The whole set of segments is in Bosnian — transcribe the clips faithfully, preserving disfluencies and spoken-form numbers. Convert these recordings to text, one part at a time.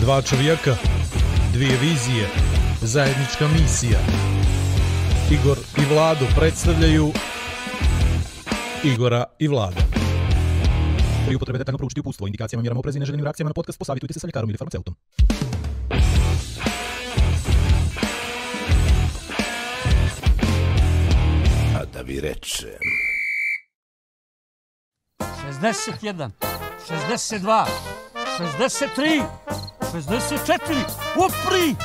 Dva čovjeka, dvije vizije, zajednička misija. Igor i Vlado predstavljaju Igora i Vlada. Pri upotrebe detaljno proučiti uputstvo, indikacijama, mjerama opreza i neželjenim reakcijama na podcast posavjetujte se sa ljekarom ili farmaceutom. A da vi rečem... šezdeset jedan, šezdeset dva, šezdeset tri, šezdeset četiri, upri!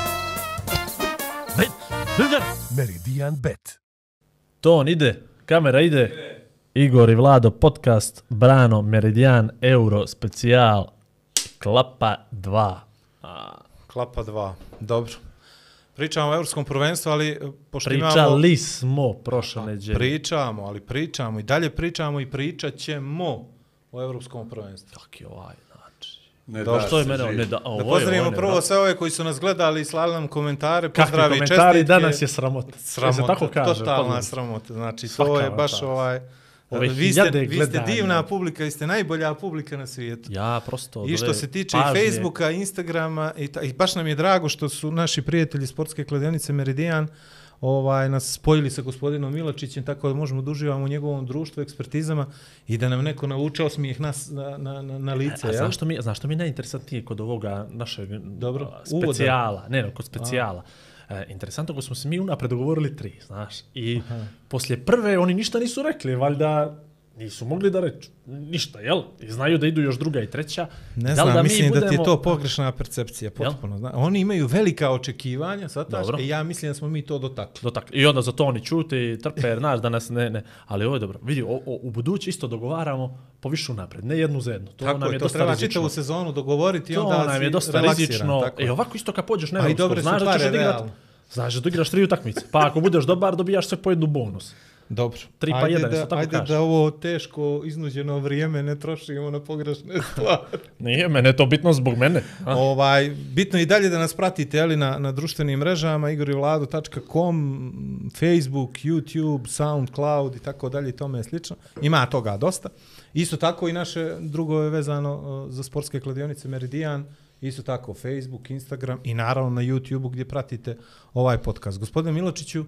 Bet, bet, Meridian Bet. Ton ide, kamera ide. Igor i Vlado podcast, Brano, Meridian, Euro, specijal, Klapa dva. A... Klapa dva, dobro. Pričamo o evropskom prvenstvu, ali pošto Pričali imamo... Pričali smo prošle neđelje. Pričamo, ali pričamo i dalje pričamo i pričat ćemo o evropskom prvenstvu. Kak je ovaj znači? Ne da, što je mene, ne da, da pozdravimo prvo da. sve ove koji su nas gledali i slali nam komentare, pozdravi i čestitke. Kakvi komentari, danas je sramota. Sramota, tako kaže, totalna sramota. Znači, to je baš čas. ovaj... Ove vi, ste, vi ste divna publika, vi ste najbolja publika na svijetu. Ja prosto... I što se tiče pažnje. i Facebooka, Instagrama, i, ta, i baš nam je drago što su naši prijatelji sportske kladionice Meridian ovaj, nas spojili sa gospodinom Miločićem, tako da možemo da uživamo u njegovom društvu, ekspertizama i da nam neko navuče osmijeh nas na, na, na, na lice. A, a zašto mi, zašto mi najinteresantnije kod ovoga našeg Dobro, specijala, uvoda. ne, no, kod specijala. E, interesantno ko smo se mi unapred dogovorili tri, znaš, i Aha. poslije prve oni ništa nisu rekli, valjda nisu mogli da reću ništa, jel? I znaju da idu još druga i treća. Ne da znam, da mislim budemo... da ti je to pogrešna percepcija, potpuno. Zna. Oni imaju velika očekivanja, sataš, i ja mislim da smo mi to dotakli. dotakli. I onda za to oni čute i trpe, jer znaš da nas ne, ne. Ali ovo je dobro. Vidi, o, o, u budući isto dogovaramo po višu napred, ne jednu za jednu. To tako nam je, je, to dosta treba rizično. čitavu sezonu dogovoriti i to onda nam je dosta rizično. I e, ovako isto kad pođeš na Evropskog, znaš da ćeš odigrati. Znaš da igraš tri utakmice. Pa ako budeš dobar, dobijaš sve po jednu bonus. Dobro. tri pa jedan, da, tako ajde kažeš. da ovo teško iznuđeno vrijeme ne trošimo na pogrešne stvari. Nije, mene je to bitno zbog mene. A? Ovaj, bitno je i dalje da nas pratite ali, na, na društvenim mrežama igor i vlado tačka com, Facebook, YouTube, SoundCloud i tako dalje i tome je slično. Ima toga dosta. Isto tako i naše drugo je vezano za sportske kladionice Meridian. Isto tako Facebook, Instagram i naravno na YouTubeu gdje pratite ovaj podcast. Gospodine Miločiću,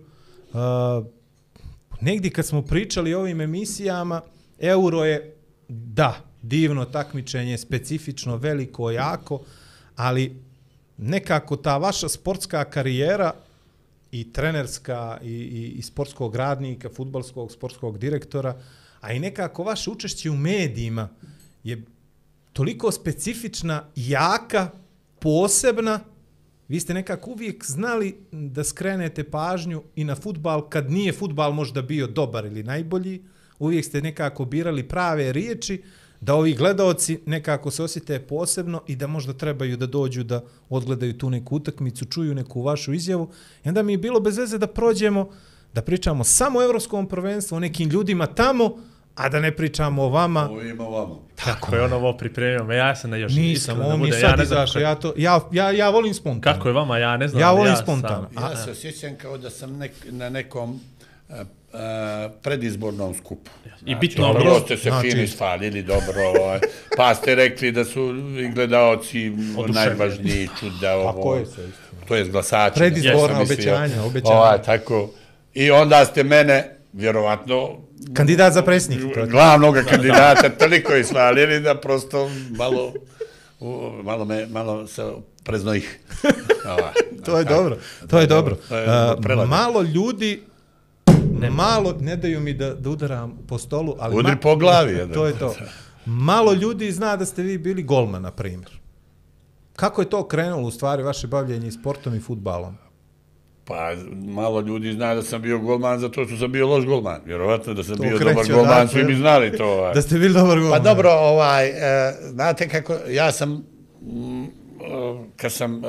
uh, negdje kad smo pričali o ovim emisijama, Euro je, da, divno takmičenje, specifično, veliko, jako, ali nekako ta vaša sportska karijera i trenerska i, i, i sportskog radnika, fudbalskog, sportskog direktora, a i nekako vaše učešće u medijima je toliko specifična, jaka, posebna. Vi ste nekako uvijek znali da skrenete pažnju i na fudbal kad nije fudbal možda bio dobar ili najbolji. Uvijek ste nekako birali prave riječi da ovi gledaoci nekako se osjete posebno i da možda trebaju da dođu da odgledaju tu neku utakmicu, čuju neku vašu izjavu. I onda mi je bilo bez veze da prođemo, da pričamo samo o evropskom prvenstvu, o nekim ljudima tamo, a da ne pričamo o vama. Ovo ima vama. Kako je on ovo pripremio? Ja sam na još nisam, on mi je sad ja izašao. Ja, to, ja, ja, ja volim spontano. Kako je vama? Ja ne znam. Ja volim ja spontano. Sam, ja se osjećam kao da sam nek, na nekom uh, uh, predizbornom skupu. I bitno znači, dobro. Ste se znači, fini svalili, dobro. Ovaj, pa ste rekli da su i gledaoci najvažniji čuda. Ovo, a ko je se isto? To je glasači. Predizborna ja obećanja. obećanja. Ovaj, tako. I onda ste mene, vjerovatno, kandidat za predsjednika. Glavnog kandidata toliko je svalili da prosto malo, malo, me, malo se preznojih. To je dobro, to je dobro. Uh, malo ljudi, ne, malo, ne daju mi da, da udaram po stolu, ali... Udri po glavi. Jedan. To je to. Malo ljudi zna da ste vi bili golman, na primjer. Kako je to krenulo u stvari vaše bavljenje sportom i fudbalom? Pa malo ljudi zna da sam bio golman zato što sam bio loš golman. Vjerovatno da sam to bio dobar golman, svi bi znali to. Ovaj. Da ste bili dobar golman. Pa dobro, ovaj, e, znate kako, ja sam, m, kad sam e,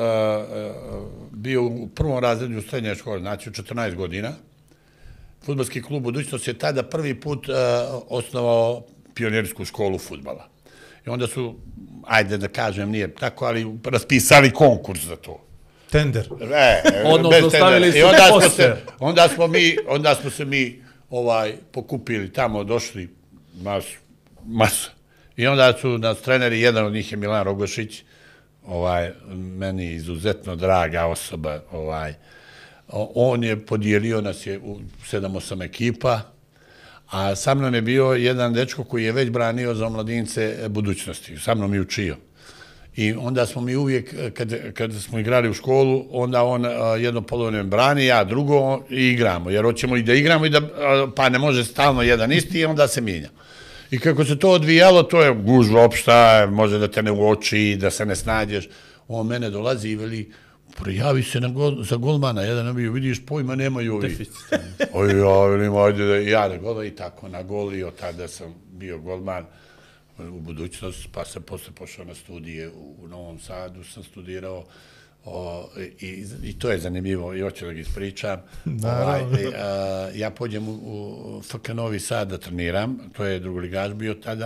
bio u prvom razredu u srednjoj školi, znači u četrnaest godina, fudbalski klub Budućnost je tada prvi put e, osnovao pionirsku školu fudbala. I onda su, ajde da kažem, nije tako, ali raspisali konkurs za to. Tender. E, odnosno stavili su onda smo, poster. se, onda smo mi, onda smo se mi ovaj pokupili tamo, došli masu, masu. I onda su nas treneri, jedan od njih je Milan Rogošić, ovaj, meni izuzetno draga osoba, ovaj, on je podijelio nas je u sedam osam ekipa, a sa mnom je bio jedan dečko koji je već branio za omladince budućnosti, sa mnom je učio. I onda smo mi uvijek, kad, kad smo igrali u školu, onda on jedno polovno brani, ja drugo i igramo, jer hoćemo i da igramo, i da, pa ne može stalno jedan isti i onda se mijenja. I kako se to odvijalo, to je gužva opšta, može da te ne uoči, da se ne snađeš. On mene dolazi i veli, prijavi se na gol, za golmana, jedan nabiju, vidiš, pojma nemaju ovi. Oj, ja velim, ajde da ja da gola i tako na gol i od tada sam bio golman u budućnost, pa sam posle pošao na studije u, u Novom Sadu, sam studirao o, i, i to je zanimljivo i hoću da ga ispričam. Ovaj, a, ja pođem u, u F K Novi Sad da treniram, to je drugoligaš bio tada,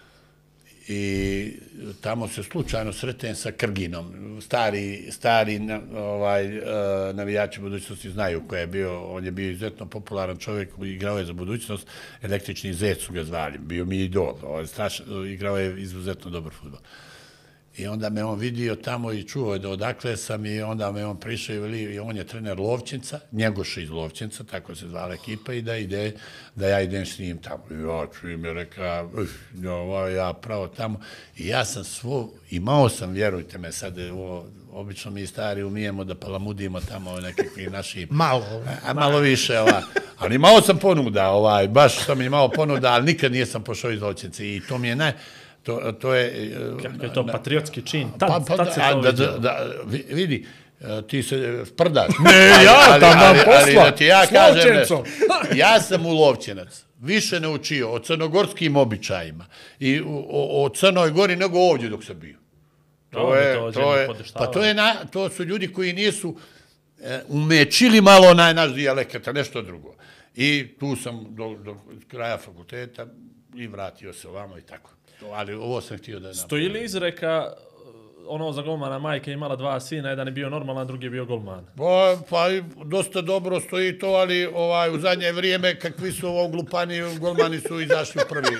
i tamo se slučajno sretem sa Krginom. Stari, stari ovaj, navijači budućnosti znaju ko je bio, on je bio izuzetno popularan čovjek, igrao je za budućnost, električni zec su ga zvali, bio mi idol, strašno, igrao je izuzetno dobar fudbal. I onda me on vidio tamo i čuo da odakle sam i onda me on prišao i veli, on je trener Lovćenca, Njegoša iz Lovćenca, tako se zvala ekipa, i da ide, da ja idem s njim tamo. I ja čujem je reka, ja pravo tamo. I ja sam svo, imao sam, vjerujte me, sad ovo, obično mi stari umijemo da palamudimo tamo nekakvi naši... Malo. A malo više, ova. Ali imao sam ponuda, ovaj, baš sam imao ponuda, ali nikad nisam pošao iz Lovćenca i to mi je naj... To, to je... Kako je to patriotski čin? Tad, pa, pa, tad se to da, vidio. da, da, vidi, ti se sprdaš. Ne, ja, tam vam posla. Ali da ti ja kažem nešto. Ja sam u Lovćenac više naučio o crnogorskim običajima i o, o Crnoj Gori nego ovdje dok sam bio. To je, to, to je, pa to je, na, to su ljudi koji nisu e, umečili malo onaj naš dijalekt, nešto drugo. I tu sam do, do kraja fakulteta i vratio se ovamo i tako. Ali ovo sam htio da napravim. Stoji li izreka ono za golmana, majka imala dva sina, jedan je bio normalan, drugi je bio golman? Pa, pa dosta dobro stoji to, ali ovaj, u zadnje vrijeme kakvi su ovo glupani, golmani su izašli prvi.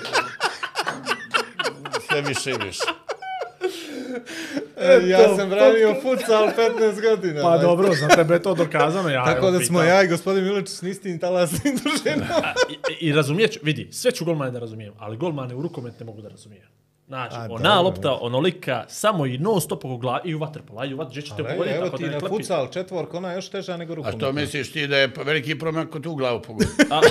Sve više i više. E, ja sam branio futsal petnaest godina. Pa dobro, za tebe je to dokazano. Ja, tako da pitam. smo ja i gospodin Miličić s istim talasnim družinom. I, I razumijeć, vidi, sve ću golmane da razumijem, ali golmane u rukomet ne mogu da razumijem. Znači, A, ona da, lopta, da. onolika, samo i non stop oko glava, i u vaterpola, i u vaterpola, gdje ćete pogoditi, Evo tako ti da ne na klepi. futsal četvorka, ona je još teža nego A rukomet. što misliš ti da je veliki problem ako tu u glavu pogodi?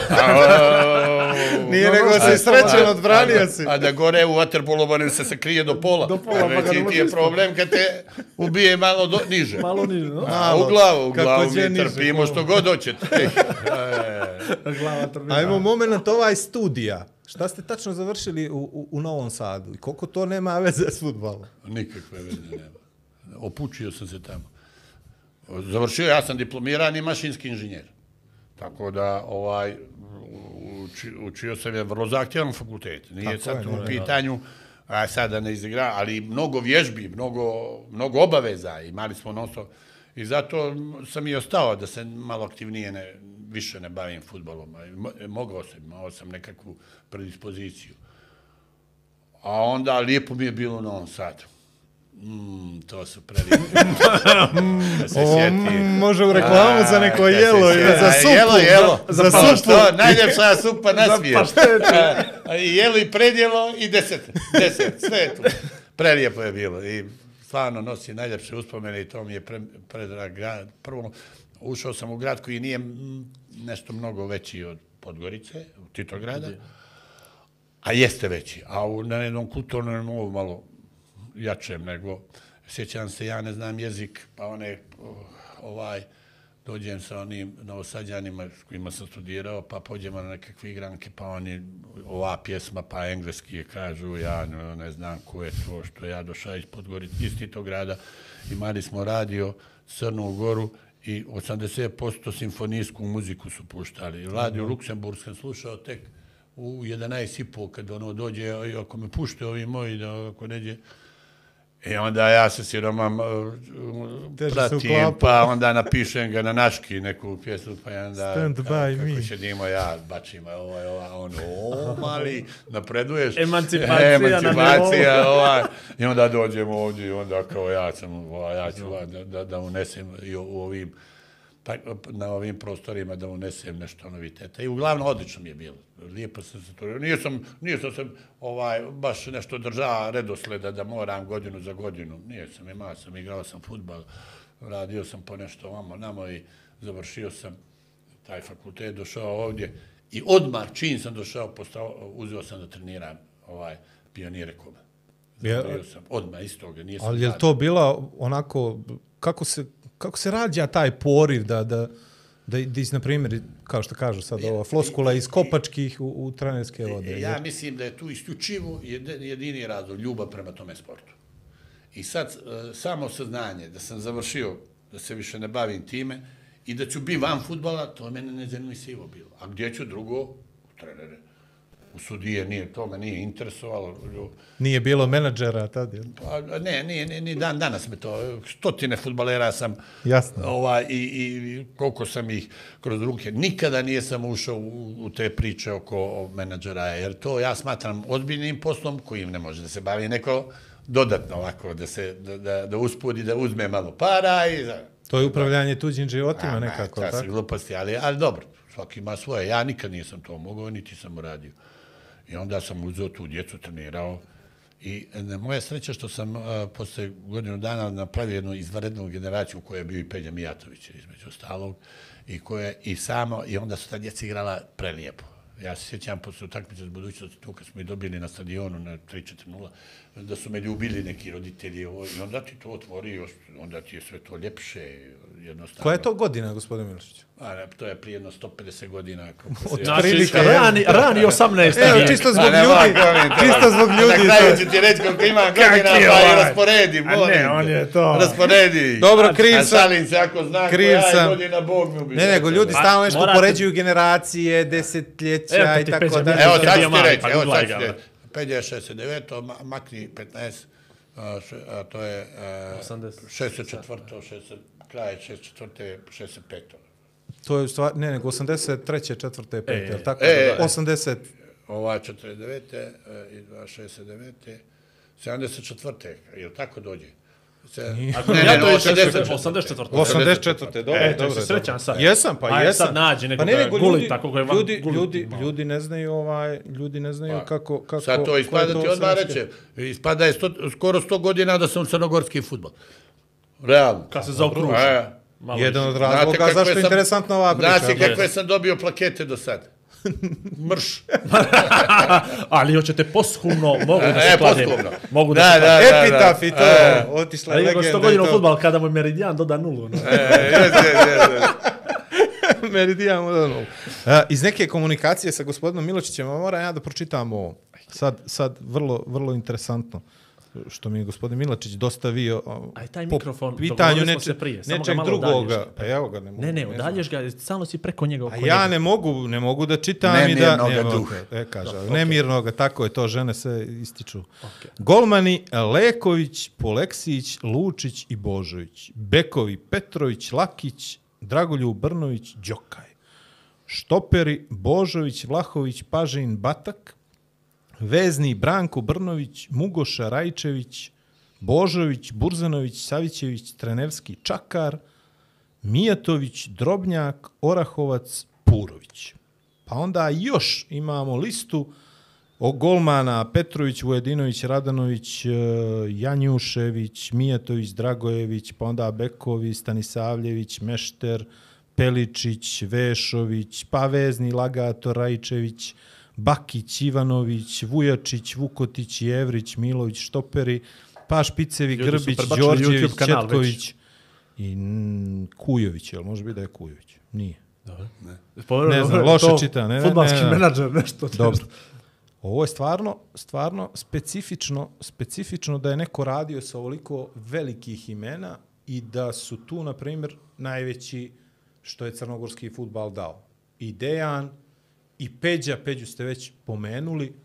Nije nego si srećen, odbranio si. A da gore u vaterpolu se se krije do pola. Do pola, pa ga ne ti je možeš problem kad te ubije malo do, niže. Malo niže, no? A u glavu, u Kako glavu će mi niže, trpimo glavu. što god hoćete. Glava trbi. Ajmo moment ovaj studija. Šta ste tačno završili u, u, u Novom Sadu? I koliko to nema veze s fudbalom? Nikakve veze nema. Opučio sam se tamo. Završio, ja sam diplomirani mašinski inženjer. Tako da, ovaj, uči, učio sam je vrlo zahtjevan fakultet. Nije Tako sad je, tu ne, u pitanju, a sada ne izigra, ali mnogo vježbi, mnogo, mnogo obaveza imali smo non stop. I zato sam i ostao da se malo aktivnije ne, više ne bavim fudbalom. Mogao sam, imao sam nekakvu predispoziciju. A onda lijepo mi je bilo u Novom Sadu. Mm, to su prelijepo. Da se Ovo sjeti. može u reklamu za neko jelo ili za supu. Jelo, jelo. Za, za Pa supu. što, najljepša supa na svijetu. I jelo i predjelo i deset. Deset, sve je tu. Prelijepo je bilo. I stvarno nosi najljepše uspomene i to mi je pre, predrag grad. Prvo, ušao sam u grad koji nije nešto mnogo veći od Podgorice, u Titograda, a jeste veći. A u, na jednom kulturnom ovo malo jačem nego, sjećam se, ja ne znam jezik, pa one, ovaj, dođem sa onim Novosađanima s kojima sam studirao, pa pođemo na nekakve igranke, pa oni, ova pjesma, pa engleski je kažu, ja ne, ne znam ko je to, što ja došao iz Podgorice, iz Titograda, imali smo radio Crnu Goru i osamdeset posto simfonijsku muziku su puštali. Radio Luksemburg sam slušao tek u jedanaest i po kad ono dođe, ako me pušte ovi moji, da ako neđe, I onda ja se siromam pratim, pa onda napišem ga na naški neku pjesmu, pa onda Stand by kako me. šedimo ja, bačim ovaj, ovaj, on, o, mali, napreduješ. Emancipacija, Emancipacija, ovaj. I onda dođemo ovdje i onda kao ja sam, ovaj, ja ću da, da, da unesem i u ovim, pa, na ovim prostorima da unesem nešto noviteta. I uglavnom odlično mi je bilo. Lijepo sam se to... Nije sam, nije sam se ovaj, baš nešto držao redosleda da moram godinu za godinu. Nije sam, imao sam, igrao sam fudbal, radio sam po nešto vamo, namo i završio sam taj fakultet, došao ovdje i odmah čim sam došao, postao, uzeo sam da treniram ovaj, pionire Kube. Završio sam odmah iz toga. Nije Ali je to bila onako, kako se, kako se rađa taj poriv da, da, da, da iz, na primjer, kao što kažu sad, ova floskula iz kopačkih u, u trenerske vode? Ja mislim da je tu isključivo jedini razlog, ljubav prema tome sportu. I sad, samo saznanje da sam završio, da se više ne bavim time i da ću biti van fudbala, to mene ne zanimljivo bilo. A gdje ću drugo? U trenere. U sudije nije, to me nije interesovalo. Nije bilo menadžera tad, jel? Pa, ne, nije, ni, ni dan danas me to, stotine fudbalera sam, jasno, ovaj, i, i koliko sam ih kroz ruke, nikada nisam ušao u, u te priče oko menadžera, jer to ja smatram ozbiljnim poslom kojim ne može da se bavi neko dodatno ovako, da se, da, da, da uspudi, da uzme malo para i... To je upravljanje tuđim životima nekako, tako? tako? Gluposti, ali, ali dobro, svaki ima svoje. Ja nikad nisam to mogao, niti sam uradio. I onda sam uzeo tu djecu, trenirao. I na moja sreća što sam uh, posle godinu dana napravio jednu izvanrednu generaciju koja je bio i Peđa Mijatović, između ostalog, i koje i samo, i onda su ta djeca igrala prelijepo. Ja se sjećam posle utakmice s budućnosti, tu kad smo i dobili na stadionu na tri četiri nula, da su me ljubili neki roditelji i onda ti to otvori, onda ti je sve to ljepše, jednostavno. Koja je to godina, gospodin Milošić? A, ne, to je prije jedno sto pedeset godina. Znači, rani, rani osamnaesti Evo, čisto zbog ljudi, čisto zbog ljudi. Na kraju ću ti reći koliko imam godina, pa i rasporedi, molim. Ne, on je to. Rasporedi. Dobro, kriv sam. A šalim se, ako znam koja je godina, Bog mi ubiđe. Ne, nego ljudi stalno nešto upoređuju generacije, desetljeća i tako da. Evo, sad ću ti reći, evo sad ću ti reći. Peđa šezdeset devet, makni petnaest, a to je šezdeset četvrto, kraj šezdeset četvrte, šezdeset peto. To je stvar, ne, nego osamdeset treće, četvrte, pete, jel tako? E, osamdeset. Ova četrdeset devete i dva šezdeset devete, sedamdeset četvrte, jel tako dođe? Ako ne, to je osamdeset četvrte. osamdeset četvrte, dobro, e, dobro. Srećan sad. Jesam, pa Ajde, jesam. sad nađi nekoga pa ne, nego gulita, ljudi, kako je van ljudi, gulita. ljudi, ljudi ne znaju, ovaj, ljudi ne znaju pa, kako, kako... Sad to ispada ti odmah reče. Ispada je sto, skoro sto godina da sam crnogorski fudbal. Realno. Kad se zaokruži. Jedan od razloga zašto je interesantna ova priča. Znaš kakve sam dobio plakete do sad? Mrš. Ali hoćete posthumno, mogu da se e, kladim. Mogu da, da, se da, da, Epitaf i to, e, otišla legenda. Ali sto godina u fudbal, kada mu Meridian doda nulu. No? E, jes, jes, jes. Meridian doda nulu. Uh, iz neke komunikacije sa gospodinom Miločićem, moram ja da pročitam ovo. Sad, sad vrlo, vrlo interesantno što mi je gospodin Milačić dostavio Aj, taj mikrofon, pitanju neče, se prije, nečeg drugoga. Pa evo ga ne mogu. Ne, ne, udalješ ga, stalno si preko njega. Oko A ja njega. ne mogu, ne mogu da čitam i da... Nemirnoga duha. E, kaže, no, nemirnoga, okay. Tako je to, žene se ističu. Okay. Golmani Leković, Poleksić, Lučić i Božović. Bekovi Petrović, Lakić, Dragoljub Brnović, Đokaj. Štoperi Božović, Vlahović, Pažin, Batak. Vezni Branko Brnović, Mugoša Rajčević, Božović, Burzanović, Savićević, Trenevski, Čakar, Mijatović, Drobnjak, Orahovac, Purović. Pa onda još imamo listu o golmana Petrović, Vujedinović, Radanović, Janjušević, Mijatović, Dragojević, pa onda Bekovi, Stanisavljević, Mešter, Peličić, Vešović, pa vezni Lagator, Rajčević, Bakić, Ivanović, Vujačić, Vukotić, Jevrić, Milović, Štoperi, pa Špicevi, ljudi Grbić, Đorđević, kanal, Četković već. I n, Kujović, jel može biti da je Kujović? Nije. Dobro. Ne, ne znam, loše čita. Ne, fudbalski ne, ne, menadžer, nešto. Dobro. Ovo je stvarno, stvarno specifično, specifično da je neko radio sa ovoliko velikih imena i da su tu, na primjer, najveći što je crnogorski fudbal dao. I Dejan, i Peđa, Peđu ste već pomenuli.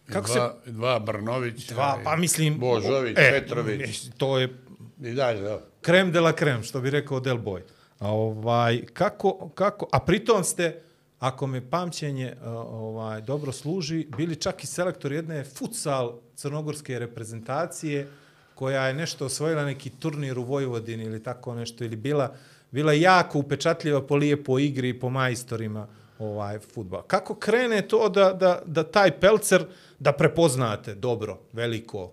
Kako dva, se... dva Brnović, Dva, pa mislim... Božović, e, Petrović. To je I dalje, da. krem de la krem, što bi rekao Del Boy. A ovaj, kako, kako, a pritom ste, ako me pamćenje ovaj, dobro služi, bili čak i selektor jedne futsal crnogorske reprezentacije, koja je nešto osvojila neki turnir u Vojvodini ili tako nešto, ili bila, bila jako upečatljiva po lijepo igri i po majstorima ovaj, futbala. Kako krene to da, da, da taj pelcer, da prepoznate dobro, veliko?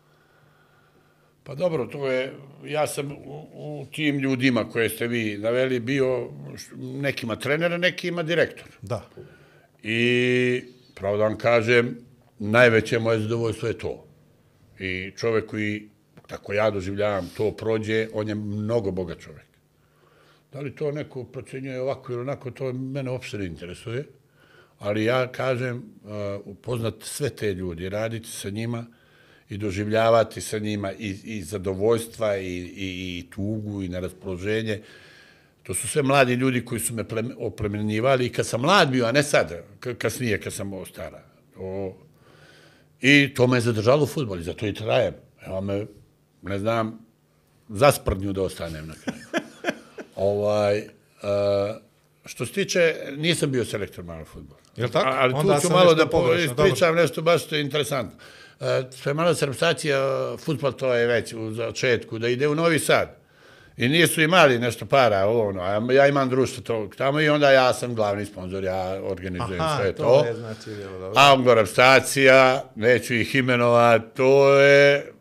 Pa dobro, to je, ja sam u, u tim ljudima koje ste vi naveli bio nekima trenera, nekima direktor. Da. I, pravo da vam kažem, najveće moje zadovoljstvo je to. I čovjek koji, tako ja doživljavam, to prođe, on je mnogo bogat čovjek. Da li to neko procenjuje ovako ili onako, to mene uopšte ne interesuje. Ali ja kažem, uh, upoznat sve te ljudi, raditi sa njima i doživljavati sa njima i, i zadovoljstva i, i, i tugu i neraspoloženje. To su sve mladi ljudi koji su me pleme, oplemenjivali i kad sam mlad bio, a ne sad, kasnije kad sam stara. To, I to me je zadržalo u fudbalu, zato i trajem. Evo me, ne znam, za sprdnju da ostanem na kraju. ovaj, uh, što se tiče, nisam bio selektor malo fudbala. Jel tako? Ali Onda tu ću sam malo nešto da pogrešno, ispričam dobro. nešto baš što je interesantno. Uh, sve malo se reprezentacija, fudbal to je već u začetku, da ide u Novi Sad. I nisu imali nešto para, ono, a ja imam društvo tog tamo i onda ja sam glavni sponzor, ja organizujem Aha, sve to. to. je znači, bilo dobro. A reprezentacija, neću ih imenovati, to je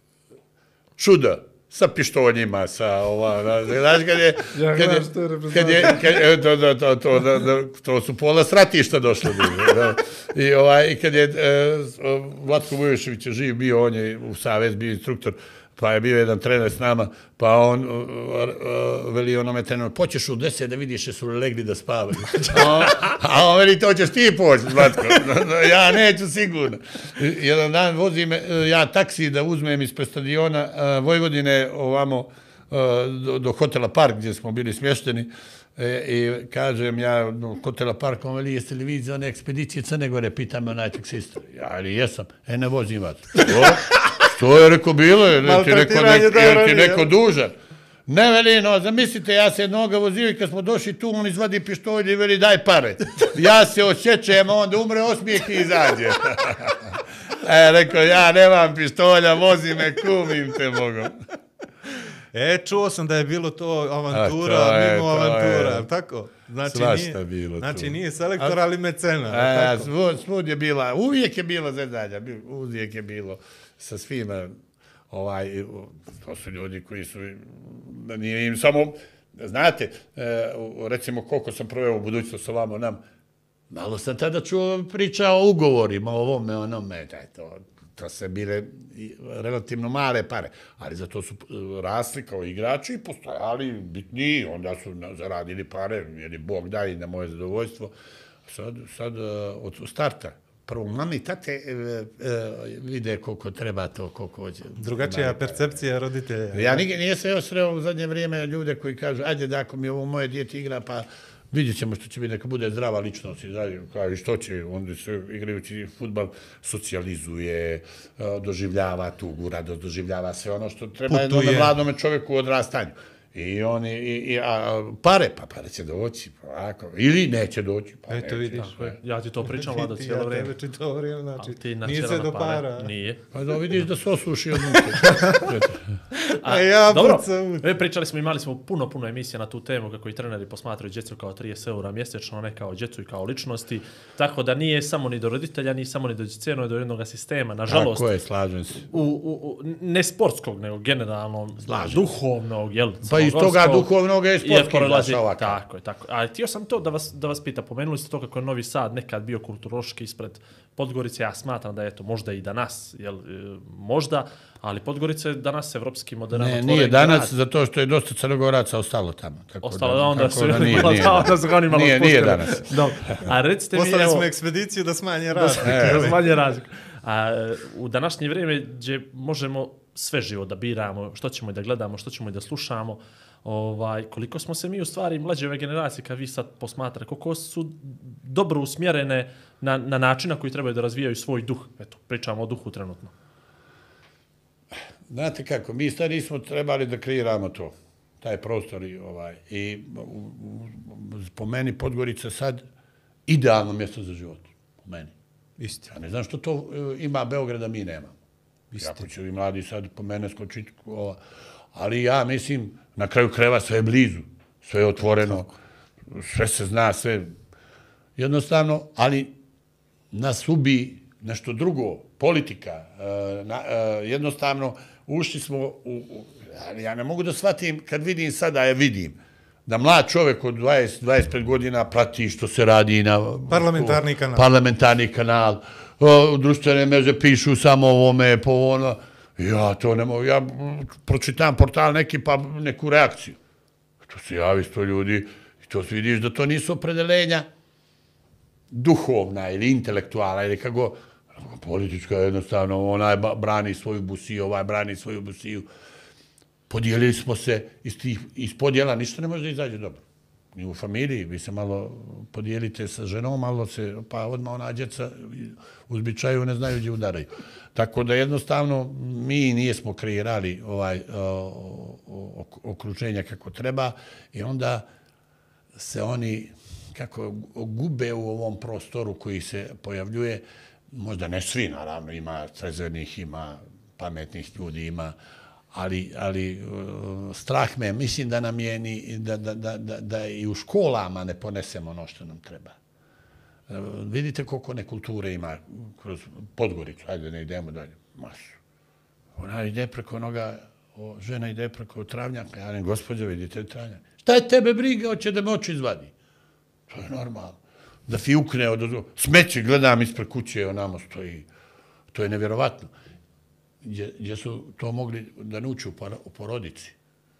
čudo. Sa pištoljima, sa ova, znaš kad je, Ja kad je, znam što je reprezentacija. kad je, kad je, to, to, to, to, to, to, to su pola stratišta došlo. Da. I, ovaj, I kad je e, Vlatko Vujošević je živ bio, on je u Savez bio instruktor, pa je bio jedan trener s nama, pa on uh, uh, veli onome treneru, poćeš u deset da vidiš jesu li legli da spavaju. A, a on veli, to ćeš ti poći, Vlatko. Ja neću sigurno. Jedan dan vozim ja taksi da uzmem ispred stadiona uh, Vojvodine ovamo uh, do, do hotela Park gdje smo bili smješteni. E, I kažem ja do hotela Park, on veli, jeste li vi za one ekspedicije Crne Gore, pita me onaj taksista. Ja, ali jesam. E, ne vozim vas. To je rekao bilo, je ti neko, neko, ti neko dužan. Ne veli, no, zamislite, ja se jednoga vozio i kad smo došli tu, on izvadi pištolj i veli, daj pare. Ja se osjećam, onda umre osmijeh i izađe. E, rekao, ja nemam pištolja, vozi me, kumim te Bogom. E, čuo sam da je bilo to avantura, A, to je, mimo to avantura, je. tako? Znači, Svašta nije, bilo tu. znači nije selektor, ali mecena. A, tako? svud, svud je bila, uvijek je bilo zezanja, uvijek je bilo sa svima, ovaj, to su ljudi koji su, nije im samo, znate, recimo koliko sam proveo u budućnost sa vama, nam, malo sam tada čuo priča o ugovorima, o ovome, onome, daj, to, to se bile relativno male pare, ali zato su rasli kao igrači i postojali bitniji, onda su zaradili pare, jer je Bog daje na moje zadovoljstvo. Sad, sad od starta, prvo mami i tate e, e, vide koliko treba to, koliko hoće. Drugačija percepcija roditelja. Ja nije se još sreo u zadnje vrijeme ljude koji kažu, ajde da ako mi ovo moje dijete igra, pa vidjet ćemo što će biti, neka bude zdrava ličnost. Kaže, što će, onda se igrajući fudbal socijalizuje, doživljava tugu, radost, doživljava sve ono što treba jednom mladome čovjeku u odrastanju. I oni, i, i, a pare, pa pare će doći, pa ako, ili neće doći, pa Eto vidiš. Ja ti to pričam, Vlado, cijelo vrijeme. Ja tebe čito vrijeme, znači, ti nije se do para. Nije. Pa da vidiš da se osuši od muke. A ja dobro, pucam. mi pričali smo, imali smo puno, puno emisija na tu temu kako i treneri posmatraju djecu kao trideset eura mjesečno, ne kao djecu i kao ličnosti, tako da nije samo ni do roditelja, ni samo ni do djece, no do jednog sistema, nažalost. Tako je, slažem se. U, u, u, ne sportskog, nego generalno Slažem. duhovnog, jel? Pa iz toga duhovnog je sportski korelazi, znaš ovako. tako je, tako. A htio sam to da vas, da vas pita, pomenuli ste to kako je Novi Sad nekad bio kulturološki ispred Podgorice, ja smatram da je to možda i danas, jel, možda, ali Podgorica je danas evropski moderan Ne, otvoren nije danas, grad. zato što je dosta Crnogoraca ostalo tamo. Tako Ostalo, da, onda tako su da nije, nije, onda su ga oni malo nije, nije spustili. danas. Dobro. A recite mi, Poslali evo, smo ekspediciju da smanje razlike. da smanje razliku. A u današnje vrijeme gdje možemo sve živo da biramo, što ćemo i da gledamo, što ćemo i da slušamo. Ovaj, koliko smo se mi u stvari mlađe ove generacije, kad vi sad posmatrate, koliko su dobro usmjerene na, na način na koji trebaju da razvijaju svoj duh. Eto, pričamo o duhu trenutno. Znate kako, mi stari nismo trebali da kreiramo to, taj prostor i, ovaj, i u, u, po meni Podgorica sad idealno mjesto za život, po meni. Istina. Ja ne znam što to ima Beograda, mi nemamo. Jako će i mladi sad po mene skočiti, ova, ali ja mislim, na kraju kreva sve je blizu, sve je otvoreno, sve se zna, sve jednostavno, ali nas ubi nešto drugo, politika, na, jednostavno ušli smo u, u, ja ne mogu da shvatim, kad vidim sada, ja vidim, da mlad čovjek od dvadeset do dvadeset pet godina prati što se radi na parlamentarni kanal. Parlamentarni kanal, o, društvene mreže pišu samo ovome, po ono. Ja to ne mogu, ja pročitam portal neki pa neku reakciju. To se javi sto ljudi i to se vidiš da to nisu opredelenja duhovna ili intelektualna ili kako politička jednostavno, onaj brani svoju busiju, ovaj brani svoju busiju. Podijelili smo se iz, tih, iz podjela, ništa ne može da izađe dobro. Ni u familiji, vi se malo podijelite sa ženom, malo se, pa odmah ona djeca uzbičaju, ne znaju gdje udaraju. Tako da jednostavno mi nijesmo kreirali ovaj o, o, okruženja kako treba i onda se oni kako gube u ovom prostoru koji se pojavljuje, možda ne svi, naravno, ima trezvenih, ima pametnih ljudi, ima, ali, ali uh, strah me, mislim da nam je ni, da, da, da, da, da i u školama ne ponesemo ono što nam treba. Uh, vidite koliko nekulture ima kroz Podgoricu, ajde ne idemo dalje, masu. Ona ide preko onoga, o, žena ide preko travnjaka, ja ne, gospođo, vidite travnjaka. Šta je tebe briga, hoće da me oči izvadi? To je normalno. Da fiukne od smeće, gledam ispred kuće, onamo stoji. To je nevjerovatno. Gdje, gdje su to mogli da nauču u porodici?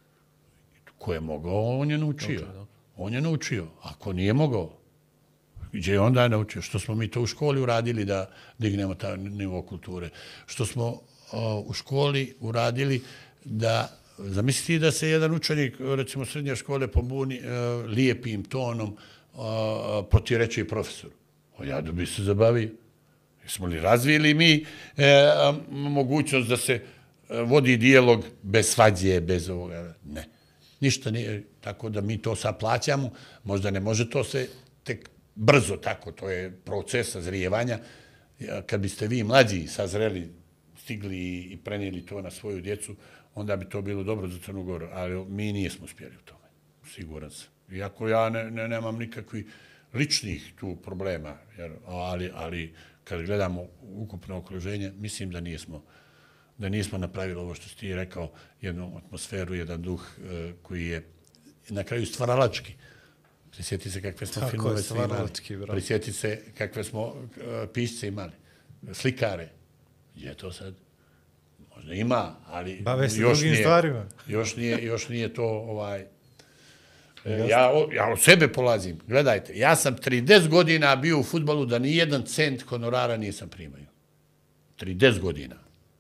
Ko je mogao, on je naučio. On je naučio. Ako nije mogao, gdje je onda naučio? Što smo mi to u školi uradili da dignemo taj nivo kulture? Što smo o, u školi uradili da, zamislite da se jedan učenik, recimo srednje škole, pobuni o, lijepim tonom, protireći profesoru. O, ja da bi se zabavio. Smo li razvili mi e, mogućnost da se e, vodi dijalog bez svađe, bez ovoga? Ne. Ništa nije. Tako da mi to sad plaćamo. Možda ne može to se tek brzo tako. To je proces sazrijevanja. Kad biste vi mlađi sazreli, stigli i prenijeli to na svoju djecu, onda bi to bilo dobro za Crnu Goru. Ali mi nijesmo uspjeli u tome. Siguran sam. Iako ja ne, ne, nemam nikakvih ličnih tu problema, jer, ali, ali kad gledamo ukupno okruženje, mislim da nismo, da nismo napravili ovo što si ti rekao, jednu atmosferu, jedan duh uh, koji je na kraju stvaralački. Prisjeti se kakve smo Tako filmove svi imali. Prisjeti se kakve smo uh, pisce imali. Slikare. Je to sad? Možda ima, ali Bave se još drugim nije, stvarima. Još nije, još nije to ovaj... Ja, ja od sebe polazim. Gledajte, ja sam trideset godina bio u fudbalu da ni jedan cent honorara nisam primao. trideset godina.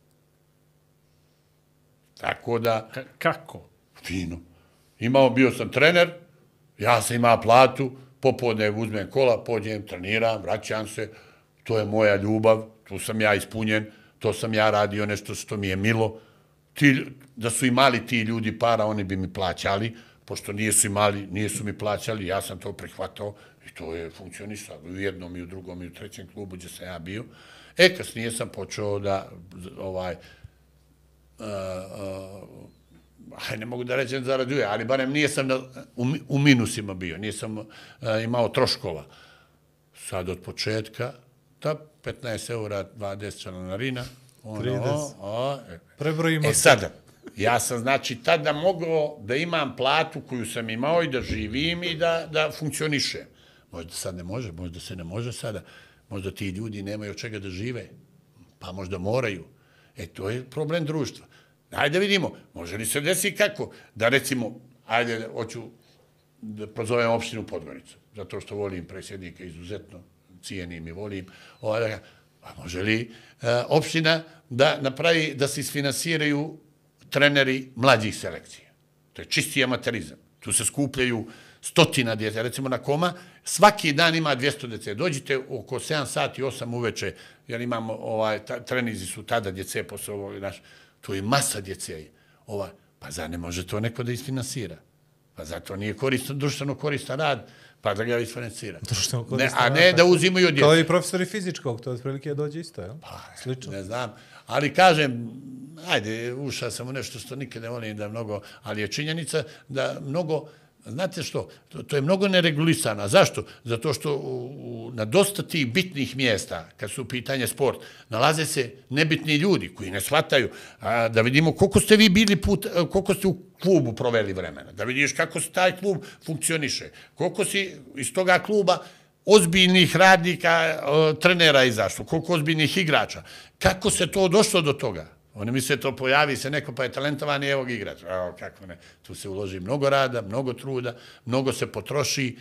Tako da... K kako? Fino. Imao, bio sam trener, ja sam imao platu, popodne uzmem kola, pođem, treniram, vraćam se, to je moja ljubav, tu sam ja ispunjen, to sam ja radio nešto što mi je milo. Ti, da su imali ti ljudi para, oni bi mi plaćali, pošto nisu imali, nisu mi plaćali, ja sam to prihvatao i to je funkcionisalo u jednom i u drugom i u trećem klubu gdje sam ja bio. E, kasnije sam počeo da, ovaj, uh, uh, ne mogu da rećem zarađuje, ali barem nije sam da, u, u minusima bio, nisam uh, imao troškova. Sad od početka, ta petnaest eura, dvadeset članarina, ono, trideset. O, o, Prebrojimo. E sada, ja sam, znači, tada mogao da imam platu koju sam imao i da živim i da, da funkcionišem. Možda sad ne može, možda se ne može sada. Možda ti ljudi nemaju od čega da žive, pa možda moraju. E, to je problem društva. Ajde vidimo, može li se desiti kako? Da recimo, ajde, hoću da prozovem opštinu Podgoricu, zato što volim predsjednika izuzetno, cijenim i volim. Pa može li uh, opština da napravi, da se isfinansiraju treneri mlađih selekcija? To je čisti amaterizam. Tu se skupljaju stotina djece. Recimo na Koma svaki dan ima dvjesto djece. Dođite oko sedam sati, osam uveče, jer imamo, ovaj, ta, trenizi su tada djece posle ovog, znaš, tu je masa djece. Ovaj, pa zar ne može to neko da isfinansira? Pa zato nije koristan, društveno koristan rad, pa da ga isfinansira. Ne, a ne da uzimaju od djece. Kao i profesori fizičkog, to otprilike dođe isto, jel? Pa, slično. Ne znam, ali kažem, ajde, ušao sam u nešto što nikad ne volim da mnogo, ali je činjenica da mnogo, znate što, to, to je mnogo neregulisano. Zašto? Zato što u, u, na dosta tih bitnih mjesta, kad su u pitanje sport, nalaze se nebitni ljudi koji ne shvataju. A, da vidimo koliko ste vi bili put, koliko ste u klubu proveli vremena, da vidiš kako se taj klub funkcioniše, koliko si iz toga kluba ozbiljnih radnika, trenera izašlo, koliko ozbiljnih igrača. Kako se to došlo do toga? Oni misle to pojavi se neko pa je talentovan i evo ga igrač. Evo, kako ne. Tu se uloži mnogo rada, mnogo truda, mnogo se potroši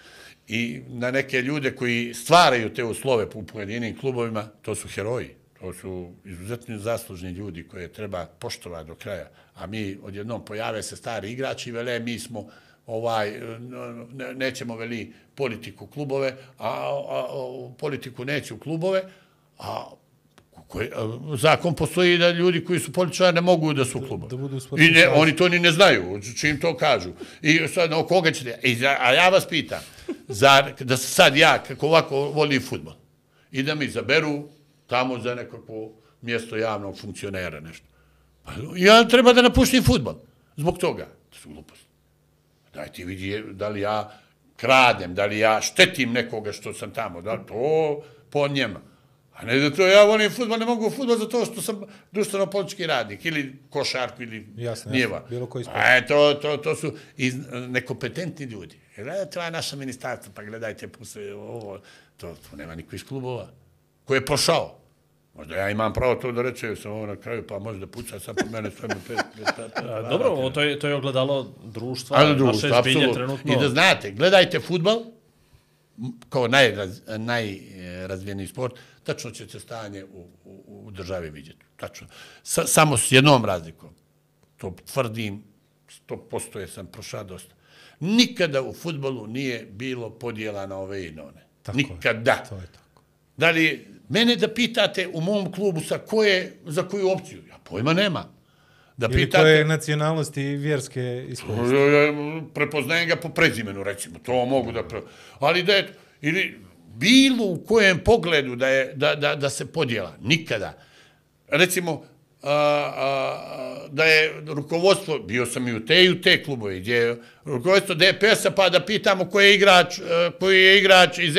i na neke ljude koji stvaraju te uslove u pojedinim klubovima, to su heroji. To su izuzetno zaslužni ljudi koje treba poštovati do kraja. A mi odjednom pojave se stari igrači i vele mi smo ovaj, nećemo veli politiku klubove, a, a, a politiku neće u klubove, a koji, zakon postoji da ljudi koji su političari ne mogu da su u klubu. I ne, oni to ni ne znaju, čim to kažu. I sad, o koga ćete? I, a ja vas pitam, zar, da sad ja, kako ovako volim fudbal, i da mi izaberu tamo za nekako mjesto javnog funkcionera, nešto. Pa ja treba da napuštim fudbal. Zbog toga. To su gluposti. Daj ti vidi da li ja kradem, da li ja štetim nekoga što sam tamo. Da to po njema. A ne da to ja volim fudbal, ne mogu fudbal zato što sam društveno-politički radnik ili košarku ili jasne, njeva. Jasne, bilo koji sport. A to, to, to su iz, nekompetentni ljudi. Gledajte, to je naša ministarstva, pa gledajte, posle ovo, to, to nema niko iz klubova. Ko je prošao? Možda ja imam pravo to da reći, sam ovo na kraju, pa možda puca sad po mene sve me pet, pet, pet, pet, dobro, to je, to je ogledalo društva, naše zbilje trenutno. I da znate, gledajte fudbal, kao najraz, najrazvijeniji sport, tačno ćete stanje u, u, u državi vidjeti. Tačno. Sa, samo s jednom razlikom. To tvrdim, sto posto je sam prošao dosta. Nikada u fudbalu nije bilo podjela na ove i na one. Tako Nikada. Je, to je tako. Da li mene da pitate u mom klubu sa koje, za koju opciju? Ja pojma nema. Da ili pitate, koje nacionalnosti i vjerske ispovesti? Prepoznajem ga po prezimenu, recimo. To mogu da... Pre... Ali da je... Ili bilo u kojem pogledu da, je, da, da, da se podjela. Nikada. Recimo, a, a, da je rukovodstvo, bio sam i u te i u te klubove, gdje je rukovodstvo D P S-a, pa da pitamo koji je igrač, koji je igrač iz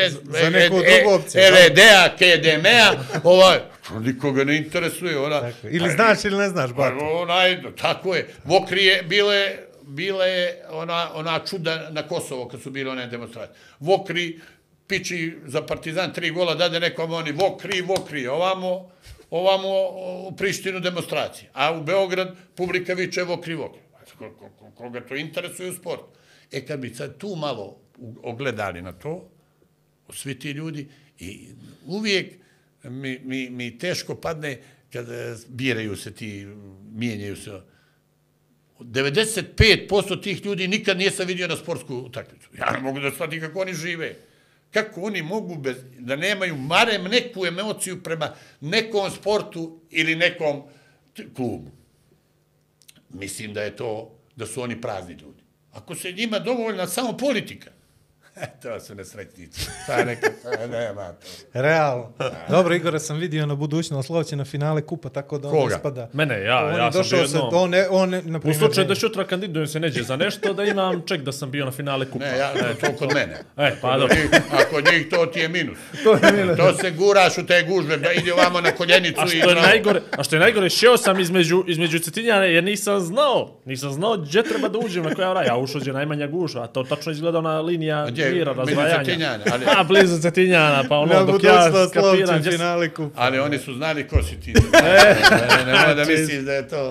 R E D-a, K D M-a, ovaj, nikoga ne interesuje. Ona, tako, ili znaš ili ne znaš, Bato. Onaj, tako je. Vokri je, bile, bile ona, ona čuda na Kosovo kad su bile one demonstracije. Vokri piči za Partizan tri gola, dade nekom oni Vokri, Vokri, ovamo, ovamo u Prištinu demonstracije. A u Beograd publika viče Vokri, Vokri. Koga to interesuje u sportu. E kad bi sad tu malo ogledali na to, svi ti ljudi, i uvijek mi, mi, mi teško padne kad biraju se ti, mijenjaju se. devedeset pet posto tih ljudi nikad nije sam vidio na sportsku utakmicu. Ja ne mogu da shvatim kako oni žive. Kako oni mogu bez, da nemaju marem neku emociju prema nekom sportu ili nekom klubu. Mislim da je to, da su oni prazni ljudi. Ako se njima dovoljna samo politika, to su nesretnici. Ta neka, nema to. Realno. Dobro, Igora sam vidio na budućnost Lovće na finale kupa, tako da on ispada. Mene, ja, on ja sam bio jednom. On, ne, on, ne, na primjer, u slučaju da šutra kandidujem se neđe za nešto, da imam ček da sam bio na finale kupa. Ne, ja, ne, to kod mene. E, pa dobro. Ako njih, to ti je minus. to, je minus. To se guraš u te gužve, da ide ovamo na koljenicu. A što je najgore, a što je najgore, šeo sam između, između Cetinjana, jer nisam znao, nisam znao gdje treba da uđem na koja raj. Ja ušao gdje najmanja gužva, a to tačno izgleda ona linija mira, razdvajanja. Cetinjana, ali... A, blizu Cetinjana, pa ono, dok ja skapiram... Gdje... Ali oni su znali ko si ti. Ne, ne, ne, ne da misliš da je to...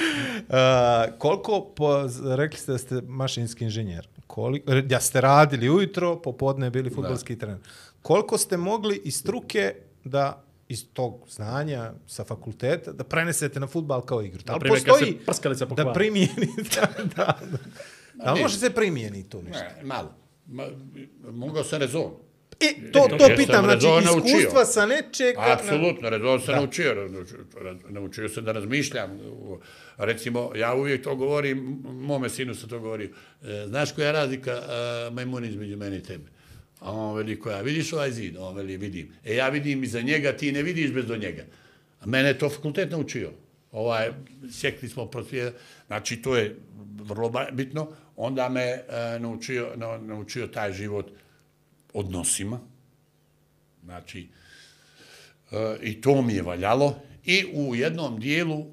Uh, koliko, po, rekli ste da ste mašinski inženjer, koliko, ja ste radili ujutro, popodne bili fudbalski trener. Koliko ste mogli iz struke da iz tog znanja sa fakulteta da prenesete na fudbal kao igru. Da li primjer, kad postoji se prskalica pokvari. da primijenite? da, da. Da li može se primijeni to nešto? Ne, malo. Ma, mogao sam rezon. E, to, to, to pitam, sam znači rezon iskustva naučio. sa nečega... Apsolutno, rezon sam naučio. Naučio sam da razmišljam. Recimo, ja uvijek to govorim, mome sinu sam to govorio. Znaš koja je razlika majmuni između mene i tebe? A on veli koja, vidiš ovaj zid? On veli, vidim. E, ja vidim iza njega, ti ne vidiš bez do njega. A mene je to fakultet naučio. Ovaj, sjekli smo protiv, znači to je vrlo bitno. Onda me e, naučio, na, naučio taj život odnosima. Znači, e, i to mi je valjalo. I u jednom dijelu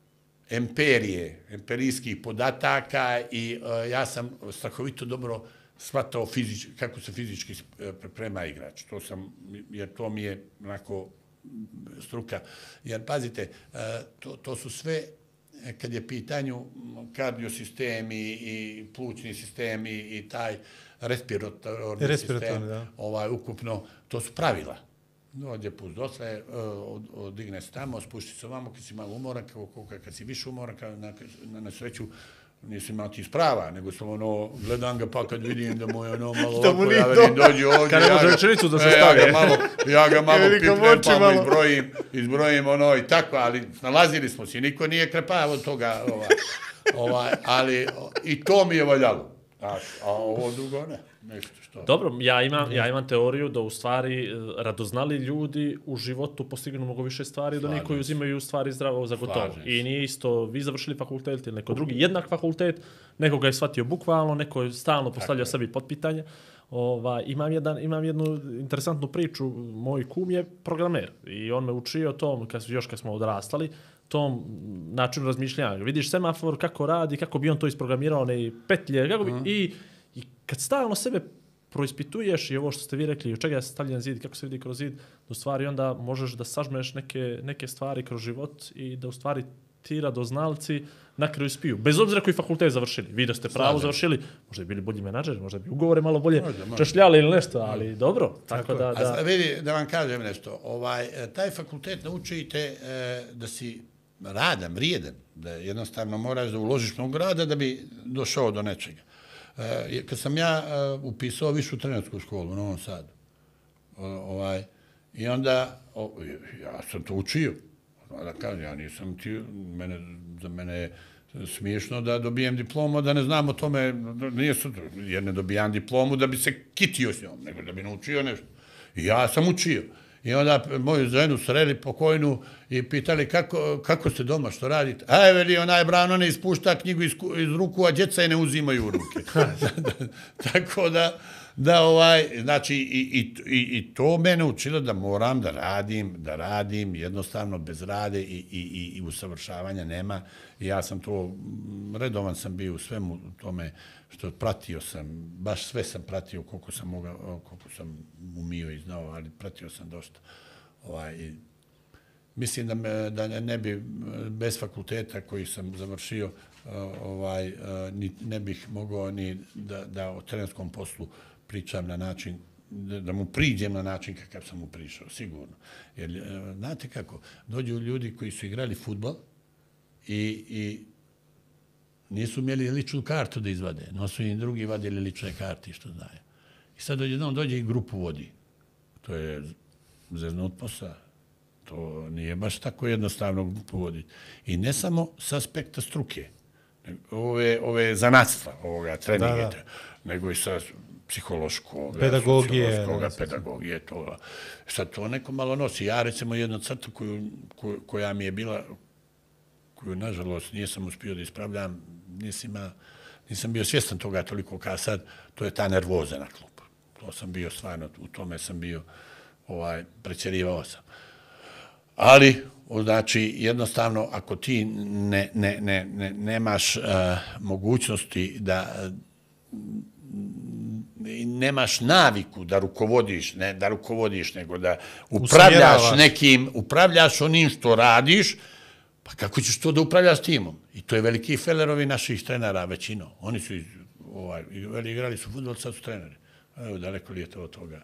emperije, emperijskih podataka i e, ja sam strahovito dobro shvatao fizič, kako se fizički priprema igrač. To sam, jer to mi je onako struka. Jer, pazite, to, to su sve, kad je pitanju kardiosistem i, i plućni sistem i, i taj respiratorni, respiratorni sistem, da. Ovaj, ukupno, to su pravila. Dođe pust dotle, od, odigne se tamo, spušti se ovamo, kad si malo umoran, kako, kad si više umoran, na, na, na sreću, nisam imao ti sprava, nego sam ono, gledam ga pa kad vidim da mu je ono malo ovako, ja velim, dođi ovdje, kad ja, ga, rečenicu da se e, ja ga malo, ja ga malo pipnem, pa mu izbrojim, izbrojim ono i tako, ali nalazili smo se, niko nije krepao od toga, ovaj, ovaj, ali i to mi je valjalo, a, a ovo drugo ne. Nešto što... Dobro, ja imam, ja imam teoriju da u stvari radoznali ljudi u životu postignu mnogo više stvari od onih koji uzimaju stvari zdravo za gotovo. I nije isto vi završili fakultet ili neko drugi jednak fakultet, neko ga je shvatio bukvalno, neko je stalno postavljao sebi potpitanje. Ova, imam, jedan, imam jednu interesantnu priču, moj kum je programer i on me učio tom, kad, još kad smo odrastali, tom načinu razmišljanja. Vidiš semafor, kako radi, kako bi on to isprogramirao, one petlje, kako bi, uh-huh. i I kad stalno sebe proispituješ i ovo što ste vi rekli, od čega je stavljen zid, kako se vidi kroz zid, da u stvari onda možeš da sažmeš neke, neke stvari kroz život i da u stvari ti radoznalci na kraju spiju. Bez obzira koji fakultet završili. Vi da ste pravo završili, možda bi bili bolji menadžeri, možda bi ugovore malo bolje češljali ili nešto, ali dobro. Tako, tako da, da... A vidi, da vam kažem nešto, ovaj, taj fakultet naučite e, da si radan, vrijedan, da jednostavno moraš da uložiš mnogo rada da bi došao do nečega. Uh, kad sam ja uh, upisao višu trenersku školu u Novom Sadu, uh, ovaj, i onda, oh, ja sam to učio, da kažem, ja nisam ti, mene, za mene je smiješno da dobijem diplomu, da ne znam o tome, nije su, jer ne dobijam diplomu da bi se kitio s njom, nego da bi naučio nešto. I ja sam učio. I onda moju ženu sreli pokojnu i pitali kako, kako ste doma, što radite? Aj, veli, onaj Brano ne ispušta knjigu iz, iz ruku, a djeca je ne uzimaju u ruke. Tako da, da ovaj, znači, i, i, i, i to mene učilo da moram da radim, da radim, jednostavno bez rade i, i, i usavršavanja nema. I ja sam to, redovan sam bio u svemu tome što pratio sam, baš sve sam pratio koliko sam mogao, koliko sam umio i znao, ali pratio sam dosta. Ovaj, mislim da, me, da ne bi bez fakulteta koji sam završio, ovaj, ni, ne bih mogao ni da, da o trenerskom poslu pričam na način, da, da mu priđem na način kakav sam mu prišao, sigurno. Jer, znate kako, dođu ljudi koji su igrali fudbal i, i nisu imeli ličnu kartu da izvade, no su im drugi vadili lične karte, što znaju. I sad dođe, no, dođe i grupu vodi. To je zeznut posao. To nije baš tako jednostavno grupu voditi. I ne samo s aspekta struke, ove, ove zanatstva, ovoga treninga, nego i sa psihološkog, pedagogije, pedagogije, to. Sad to neko malo nosi. Ja, recimo, jednu crtu koju, koju, koja mi je bila, koju, nažalost, nisam uspio da ispravljam, nisam, nisam bio svjestan toga toliko kao sad, to je ta nervoza na klubu. To sam bio stvarno, u tome sam bio, ovaj, prećerivao sam. Ali, znači, jednostavno, ako ti ne, ne, ne, ne, nemaš uh, mogućnosti da nemaš naviku da rukovodiš, ne da rukovodiš, nego da upravljaš nekim, upravljaš onim što radiš, pa kako ćeš to da upravljaš timom? I to je veliki Fellerovi naših trenera, većino. Oni su iz, ovaj, igrali su fudbal, sad su treneri. Evo, daleko li je to od toga.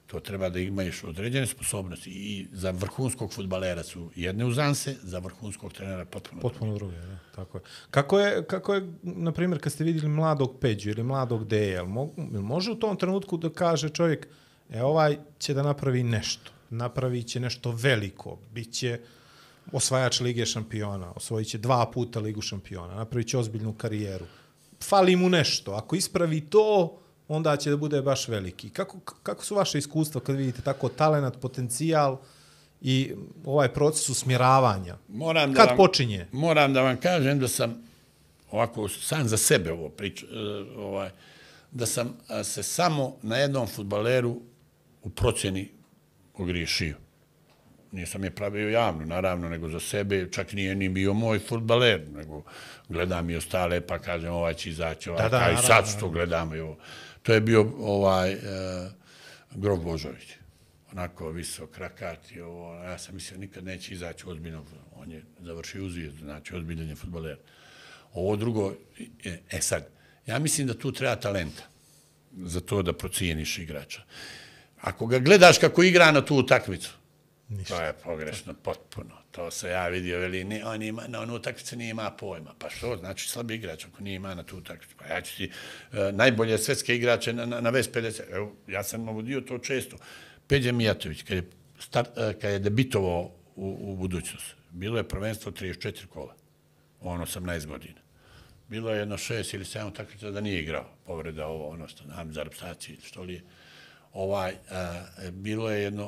To treba da imaš određene sposobnosti i za vrhunskog fudbalera su jedne uzanse, za vrhunskog trenera potpuno, potpuno druge. Da, tako je. Kako je, kako je, na primjer, kad ste vidjeli mladog Peđu ili mladog Deja, može u tom trenutku da kaže čovjek, e, ovaj će da napravi nešto, napravit će nešto veliko, bit će osvajač Lige šampiona, osvojit će dva puta Ligu šampiona, napravit će ozbiljnu karijeru. Fali mu nešto. Ako ispravi to, onda će da bude baš veliki. Kako, kako su vaše iskustva kad vidite tako talenat, potencijal i ovaj proces usmjeravanja? Moram da kad vam, počinje? Moram da vam kažem da sam, ovako sam za sebe ovo priča, ovaj, da sam se samo na jednom fudbaleru u procjeni ogriješio. Nisam je pravio javno, naravno, nego za sebe, čak nije ni bio moj fudbaler, nego gledam i ostale, pa kažem, ovaj će izaći, ovaj, da, da, i sad što gledamo. Jo. To je bio ovaj e, Grof Božović, onako visok, rakati, ovo, ja sam mislio, nikad neće izaći ozbiljno, on je završio u Zvijezdu, znači ozbiljan je fudbaler. Ovo drugo, e, e sad, ja mislim da tu treba talenta za to da procijeniš igrača. Ako ga gledaš kako igra na tu utakmicu, ništa. To je pogrešno, potpuno. To se ja vidio, veli, ne, on ima, na onu utakmicu nije ima pojma. Pa što, znači slabi igrač ako nije ima na tu utakmicu. Pa ja ću ti e, najbolje svetske igrače na, na, na Ves pedeset. Evo, ja sam navodio to često. Peđa Mijatović, kad je, start, kad je debitovao u, u budućnost, bilo je prvenstvo trideset četiri kola. On osamnaest godina. Bilo je jedno šest ili sedam utakmica da nije igrao. Povreda ovo, ono što nam za repstaciju, što li je. Ovaj, a, bilo je jedno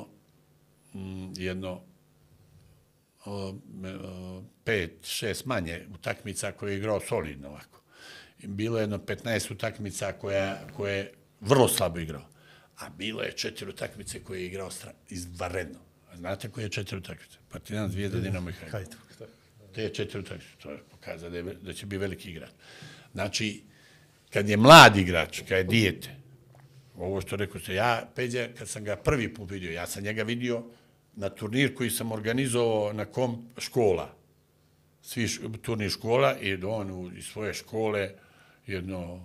jedno o, o, pet, šest manje utakmica koje je igrao solidno ovako. Bilo je jedno petnaest utakmica koja, koje je vrlo slabo igrao. A bilo je četiri utakmice koje je igrao izvanredno. Znate koje je četiri utakmice? Partizan, Zvijezda, Dinamo i Hajduk. Te je četiri utakmice. To je pokazao da, je, da će biti veliki igrač. Znači, kad je mlad igrač, kad je dijete, ovo što rekao se, ja, Peđa, kad sam ga prvi put vidio, ja sam njega vidio na turnir koji sam organizovao na kom škola. Svi š, turnir škola i on u, iz svoje škole jedno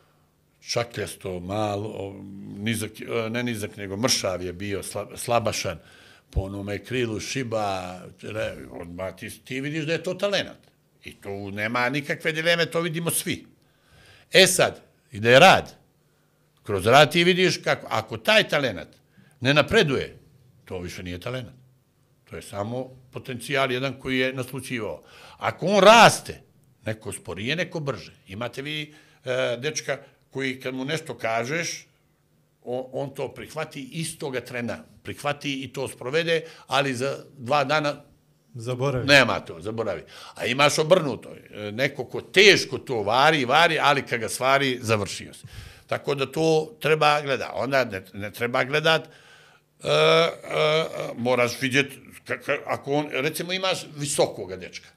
šakljasto, malo, nizak, ne nizak, nego mršav je bio, slabašan, po onome krilu, šiba, odmah ti, ti vidiš da je to talenat. I tu nema nikakve dileme, to vidimo svi. E sad, ide je rad. Kroz rad ti vidiš kako, ako taj talenat ne napreduje, to više nije talenat. To je samo potencijal jedan koji je naslučivao. Ako on raste, neko sporije, neko brže. Imate vi e, dečka koji kad mu nešto kažeš, on, on to prihvati istoga trena. Prihvati i to sprovede, ali za dva dana zaboravi. Nema to, zaboravi. A imaš obrnuto. Neko ko teško to vari, vari, ali kad ga stvari, završio se. Tako da to treba gledati. Onda ne, ne treba gledati, uh, uh, moraš vidjeti, ako on, recimo imaš visokoga dečka,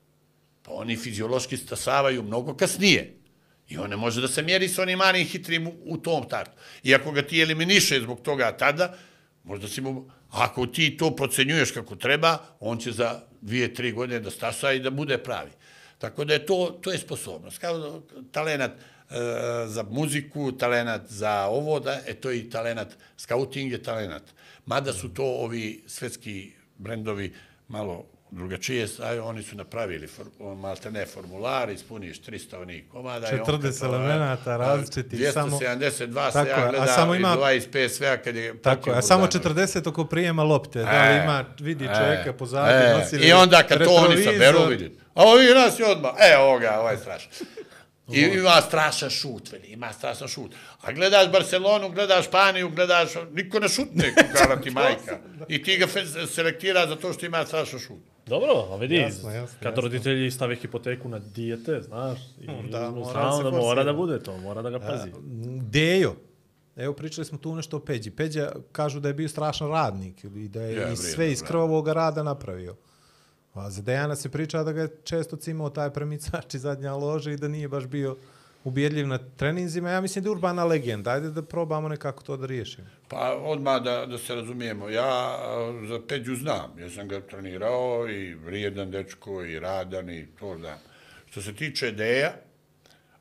pa oni fiziološki stasavaju mnogo kasnije. I on ne može da se mjeri s onim malim hitrim u, u tom startu. I ako ga ti eliminiše zbog toga tada, možda si mu, ako ti to procenjuješ kako treba, on će za dvije, tri godine da stasa i da bude pravi. Tako da je to, to je sposobnost. Kao talenat e, za muziku, talenat za ovo, da, e, to je i talenat, skauting je talenat. Mada su to ovi svetski brendovi malo drugačije, oni su napravili for, malte ne formular, ispuniš tristo onih komada. četrdeset elemenata različiti. dvjesto sedamdeset dva se ja gleda ima, i dva iz P S V-a kad je... Tako, a samo četrdeset oko prijema lopte. E, da li ima, vidi čovjeka pozadnje, e, nosi i onda kad to oni saberu, vidi. A ovi nas je odmah, e, ovoga, ovo je strašno. I ima strašan šut, veli, ima strašan šut. A gledaš Barcelonu, gledaš Španiju, gledaš, niko ne šutne, kukala ti majka. I ti ga selektira zato što ima strašan šut. Dobro, a vidi, jasno, jasno, kad jasno. roditelji stave hipoteku na dijete, znaš, i da, mora, da, mora da bude to, mora da ga pazi. Dejo, evo pričali smo tu nešto o Peđi. Peđa kažu da je bio strašan radnik i da je ja, i sve iz krvovoga rada napravio. A za Dejana se priča da ga je često cimao taj premicač i zadnja loža i da nije baš bio ubjedljiv na treninzima. Ja mislim da je urbana legenda. Ajde da probamo nekako to da riješimo. Pa odmah da, da se razumijemo. Ja za Peđu znam. Ja sam ga trenirao i vrijedan dečko i radan i to znam. Što se tiče Deja,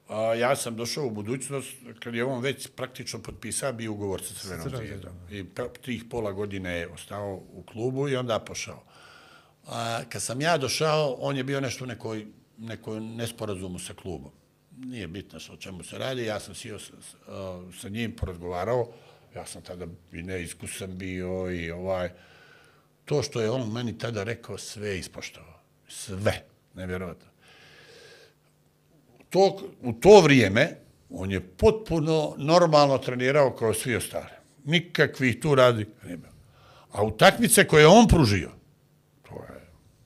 A, ja sam došao u budućnost kad je on već praktično potpisao bio ugovor sa Crvenom zvijezdom. I tih pola godine je ostao u klubu i onda pošao. A, kad sam ja došao, on je bio nešto u nekoj, nekoj nesporazumu sa klubom. Nije bitno o čemu se radi, ja sam sjeo sa, sa njim, porazgovarao, ja sam tada i neiskusan bio i ovaj... To što je on meni tada rekao, sve ispoštovao. Sve. Nevjerojatno. To, u to vrijeme on je potpuno normalno trenirao kao svi ostali. Nikakvih tu radi. A utakmice koje je on pružio, to je...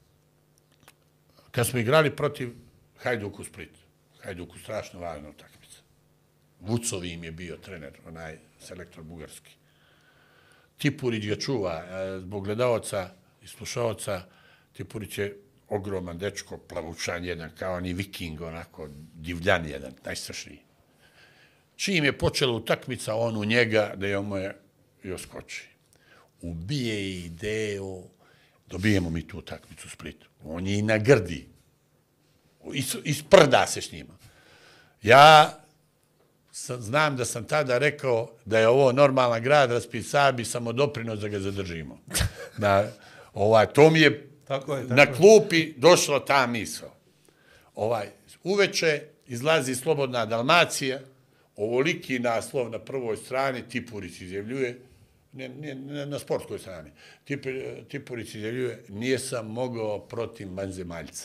Kad smo igrali protiv Hajduku Split, Hajduku strašno važna utakmica. Vucovi im je bio trener, onaj selektor bugarski. Tipurić ga čuva, zbog gledalca i slušalca, Tipurić je ogroman dečko, plavučan jedan, kao ni viking, onako divljan jedan, najstrašniji. Čim je počela utakmica, on u njega, da je on moje i oskoči. Ubije ideju, dobijemo mi tu utakmicu u Splitu. On je i na grdi. Isprda se s njima. Ja znam da sam tada rekao da je ovo normalan grad, raspisao bi samo doprinos da ga zadržimo. Da, ovaj, to mi je, tako je tako na klupi došla ta misao. Ovaj, uveče izlazi Slobodna Dalmacija, ovoliki naslov na prvoj strani, Tipurić izjavljuje, ne, ne, ne na sportskoj strani, Tip, Tipurić izjavljuje, nije sam mogao protiv vanzemaljca.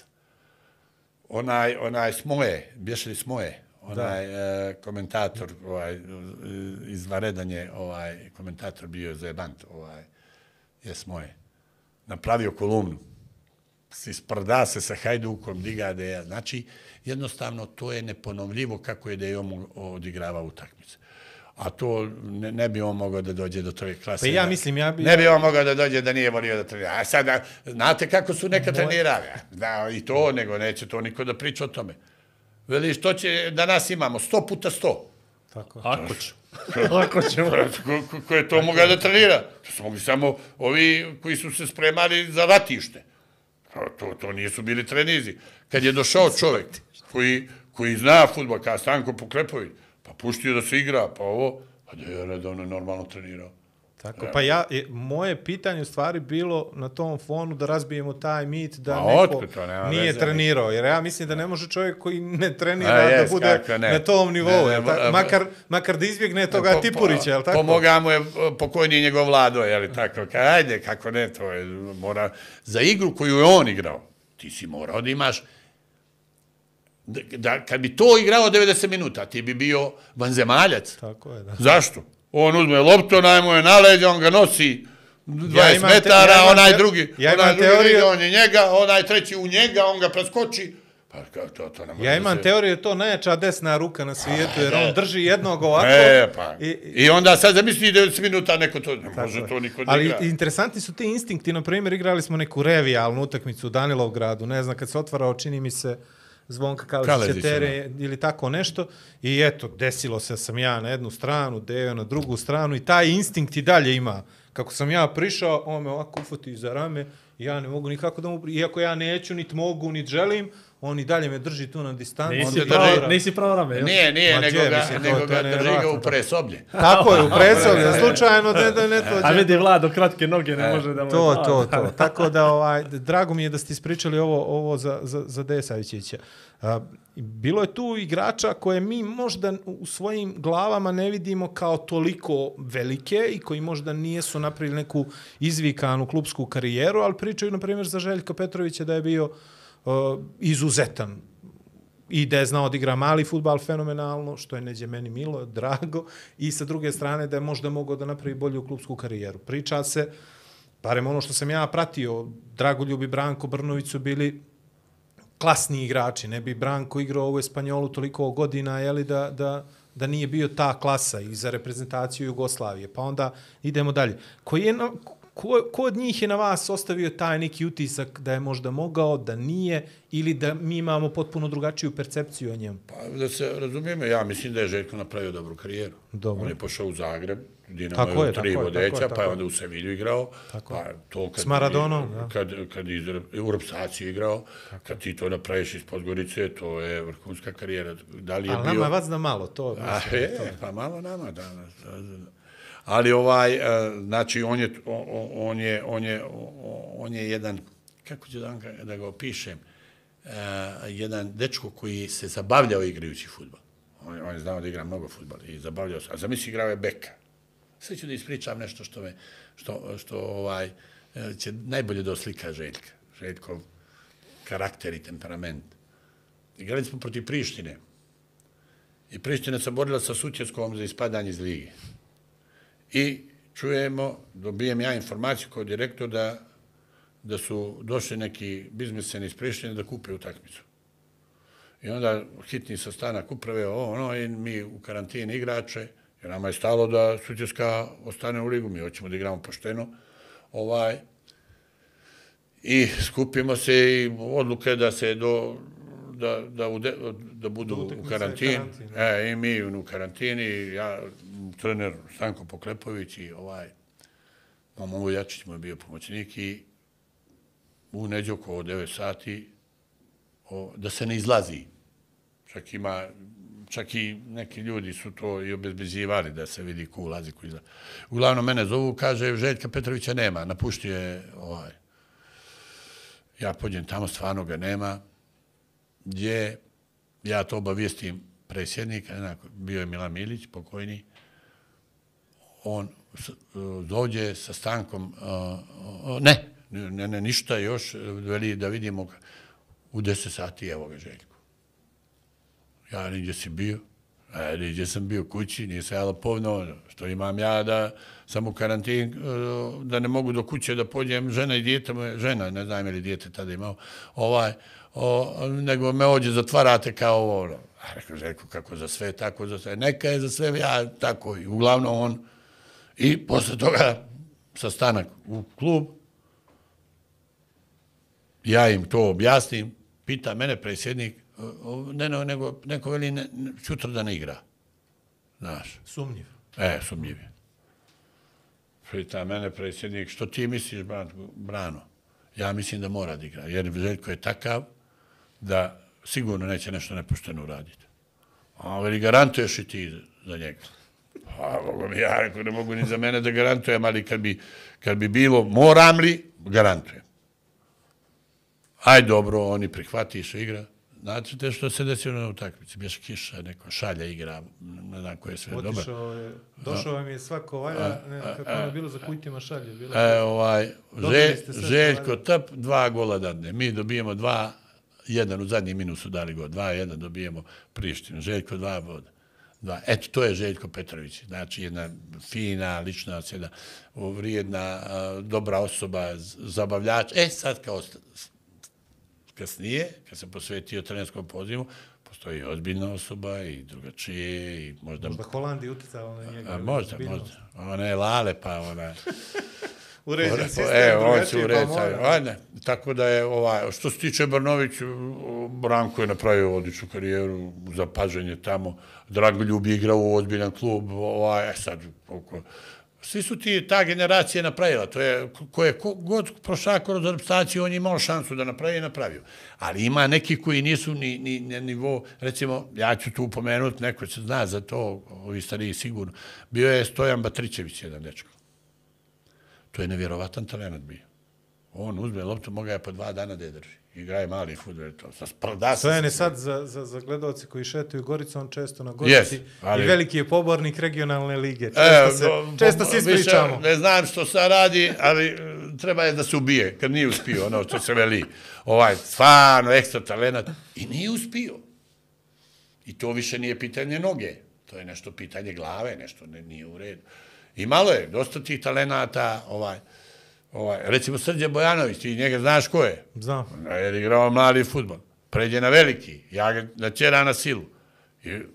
Onaj, onaj Smoje, bješe li Smoje, onaj e, komentator, ovaj, izvaredan je ovaj, komentator bio zajebant, ovaj, je Smoje, napravio kolumnu. Isprda se sa Hajdukom, diga da je, znači, jednostavno to je neponovljivo kako je da je on odigravao utakmice. A to ne, ne bi on mogao da dođe do toj klase. Pa ja mislim, ja bi... Ne bi on mogao da dođe da nije volio da trenira. A sada, znate kako su neka trenirali? Da, i to, nego neće to niko da priča o tome. Veli, što će danas imamo? Sto puta sto. Tako. Ako će. Ako ćemo. Ko, ko je to mogao da trenira? To su mogli samo ovi koji su se spremali za ratište. To, to nisu bili trenizi. Kad je došao čovjek koji, koji zna fudbal, kao Stanko Poklepović, pa puštio da se igra, pa ovo, pa da je redovno normalno trenirao. Tako, pa ja, moje pitanje u stvari bilo na tom fonu da razbijemo taj mit da a neko nije veze, trenirao, jer ja mislim da ne može čovjek koji ne trenira a, da jes, bude ne. na tom nivou, ne, ne, ta, makar, makar da izbjegne toga po, Tipurića, je li tako? Pomoga mu je pokojni njegov Vlado, je li tako? Ka, ajde, kako ne, to je, mora, za igru koju je on igrao, ti si morao da imaš, da, da, kad bi to igrao devedeset minuta, ti bi bio vanzemaljac. Tako je, da. Zašto? On uzme loptu, najmo je na leđa, on ga nosi dvadeset ja metara, te, ja onaj te, drugi, ja onaj drugi teoriju, on je njega, onaj treći u njega, on ga preskoči. Pa to, to ne ja imam se... teoriju, to najjača desna ruka na svijetu, jer on drži jednog ovako. E, pa. I, I onda sad zamisli devedeset minuta neko to, ne može je. to niko da igra. Ali interesantni su ti instinkti, na primjer, igrali smo neku revijalnu utakmicu u Danilovgradu, ne znam, kad se otvarao, čini mi se, Zvonka Kalezića tere ili tako nešto i eto, desilo se sam ja na jednu stranu, Dejo na drugu stranu i taj instinkt i dalje ima. Kako sam ja prišao, on me ovako ufoti za rame i ja ne mogu nikako da mu... Iako ja neću, niti mogu, niti želim, on i dalje me drži tu na distanci. Nisi, pravo, nisi pravo rame, jel? Nije, nije, nego ga, mislim, nego to, ga to drži ga u presoblje. Tako je, u presoblje, slučajno da ne, ne to... A vidi Vlado, kratke noge, ne može da mu... To, to, to. Tako da, ovaj, drago mi je da ste ispričali ovo, ovo za, za, za Deja Savićića. A, bilo je tu igrača koje mi možda u svojim glavama ne vidimo kao toliko velike i koji možda nijesu napravili neku izvikanu klubsku karijeru, ali pričaju, na primjer, za Željka Petrovića da je bio uh, izuzetan i da je znao da igra mali fudbal fenomenalno, što je neđe meni milo, drago, i sa druge strane da je možda mogao da napravi bolju klubsku karijeru. Priča se, barem ono što sam ja pratio, Dragoljub i Branko Brnović su bili klasni igrači, ne bi Branko igrao u Espanjolu toliko godina, jeli, da, da, da nije bio ta klasa i za reprezentaciju Jugoslavije. Pa onda idemo dalje. Koji je, ko, ko od njih je na vas ostavio taj neki utisak da je možda mogao, da nije, ili da mi imamo potpuno drugačiju percepciju o njemu? Pa da se razumijemo, ja mislim da je Željko napravio dobru karijeru. Dobro. On je pošao u Zagreb, Dinamo Tako je je, u tri tako je, vodeća, tako je, pa tako je je. onda u Sevilju igrao. Tako Pa to kad, S Maradonom, da. Kad, kad iz u Repsaciju igrao, tako. Kad ti to napraviš iz Podgorice, to je vrhunska karijera. Da li je Ali bio... nama vas da malo, to... A, mislim, je, to. pa malo nama danas. Ali ovaj, znači, on je, on je, on je, on je jedan, kako ću da, da ga opišem, jedan dečko koji se zabavljao igrajući fudbal. On, on je znao da igra mnogo fudbala i zabavljao se. A zamisli, igrao je beka. Sve ću da ispričam nešto što me, što, što ovaj, će najbolje da oslika Željka. Željkov karakter i temperament. Igrali smo protiv Prištine. I Priština se borila sa Sutjeskom za ispadanje iz lige. I čujemo, dobijem ja informaciju kao direktor da, da su došli neki biznismeni iz Prištine da kupe utakmicu. I onda hitni sastanak uprave, ono, i mi u karantini igrače, jer nama je stalo da Sutjeska ostane u ligu, mi hoćemo da igramo pošteno. Ovaj, I skupimo se i odluke da se do... da, da, ude, da budu da u karantini. E, I mi u karantini, ja, trener Stanko Poklepović i ovaj, Momo Jačić mu je bio pomoćnik i u neđu oko devet sati o, da se ne izlazi. Čak ima, čak i neki ljudi su to i obezbeđivali da se vidi ko ulazi, ko izlazi. Uglavnom mene zovu, kaže, Željka Petrovića nema, napuštio je ovaj. Ja pođem tamo, stvarno ga nema. Gdje ja to obavijestim predsjednika, bio je Milan Milić, pokojni, on dođe sa Stankom, ne, ne, ne, ništa još, veli da vidimo u deset sati, evo ga Željko. Ja niđe si bio, a niđe sam bio kući, nije se jalo povno, što imam ja da sam u karantini, da ne mogu do kuće da pođem, žena i dijete, žena, ne znam je li dijete tada imao, ovaj, O, nego me ođe zatvarate kao ovo. A rekao, Željko, kako za sve, tako za sve. Neka je za sve, ja tako. I uglavnom on. I posle toga sastanak u klub. Ja im to objasnim. Pita mene predsjednik, ne, ne, nego neko veli, ne, sutra da ne igra. Znaš. Sumnjiv. E, sumnjiv je. Pita mene predsjednik, što ti misliš, Brano? Ja mislim da mora da igra, jer Željko je takav da sigurno neće nešto nepošteno uraditi. A veli, garantuješ i ti za njega? A, mogu mi, ja rekao, ne mogu ni za mene da garantujem, ali kad bi, kad bi bilo, moram li, garantujem. Aj, dobro, oni prihvatiše igra. Znate što se desilo na utakmici? Bješa kiša, neko šalja igra, ne znam koje je sve dobro. Otišao je, došao vam je svako valja, ne, kako ono je bilo za kujtima šalje. Bilo e, ovaj, že, Željko Tap, dva gola dadne. Mi dobijemo dva, jedan u zadnji minus su dali gol, dva, jedan dobijemo Prištinu. Željko dva voda. Dva. Eto, to je Željko Petrović. Znači, jedna fina ličnost, jedna vrijedna, dobra osoba, zabavljač. E, sad kao kasnije, kad se posvetio trenerskom pozivu, postoji ozbiljna osoba i drugačije i možda... Možda Holandija uticala na njega. A, možda, možda. Ona je Lale, pa ona... Uređen sistem, e, drugačije, pa mora. Ne. Tako da je, ovaj, što se tiče Brnović, Branko je napravio odličnu karijeru, zapaženje tamo, Dragoljub je igrao u ozbiljan klub, ovaj, sad, koliko... Svi su ti, ta generacija napravila, to je, ko je ko, god prošao kroz adaptaciju, on je imao šansu da napravi i napravio. Ali ima neki koji nisu ni, ni, ni nivo, recimo, ja ću tu upomenuti, neko se zna za to, ovi stariji sigurno, bio je Stojan Batrićević, jedan dečko. To je nevjerovatan talent bio. On uzme loptu, moga je po dva dana da drži. Igraje mali fudbal. Stojan je sad za, za, za gledalce koji šetuju Goricu, on često na Gorici yes, ali... i veliki je pobornik regionalne lige. Često, e, se, do, često se ispričamo. Ne znam što sad radi, ali treba je da se ubije, kad nije uspio, ono što se veli. Ovaj, stvarno, ekstra talent. I nije uspio. I to više nije pitanje noge. To je nešto pitanje glave, nešto ne, nije u redu. I malo je, dosta tih talenata, ovaj, ovaj, recimo Srđan Bojanović, ti njega znaš ko je? Znam. Jer igrao mladi fudbal. Pređe na veliki, ja ga načera na silu. I,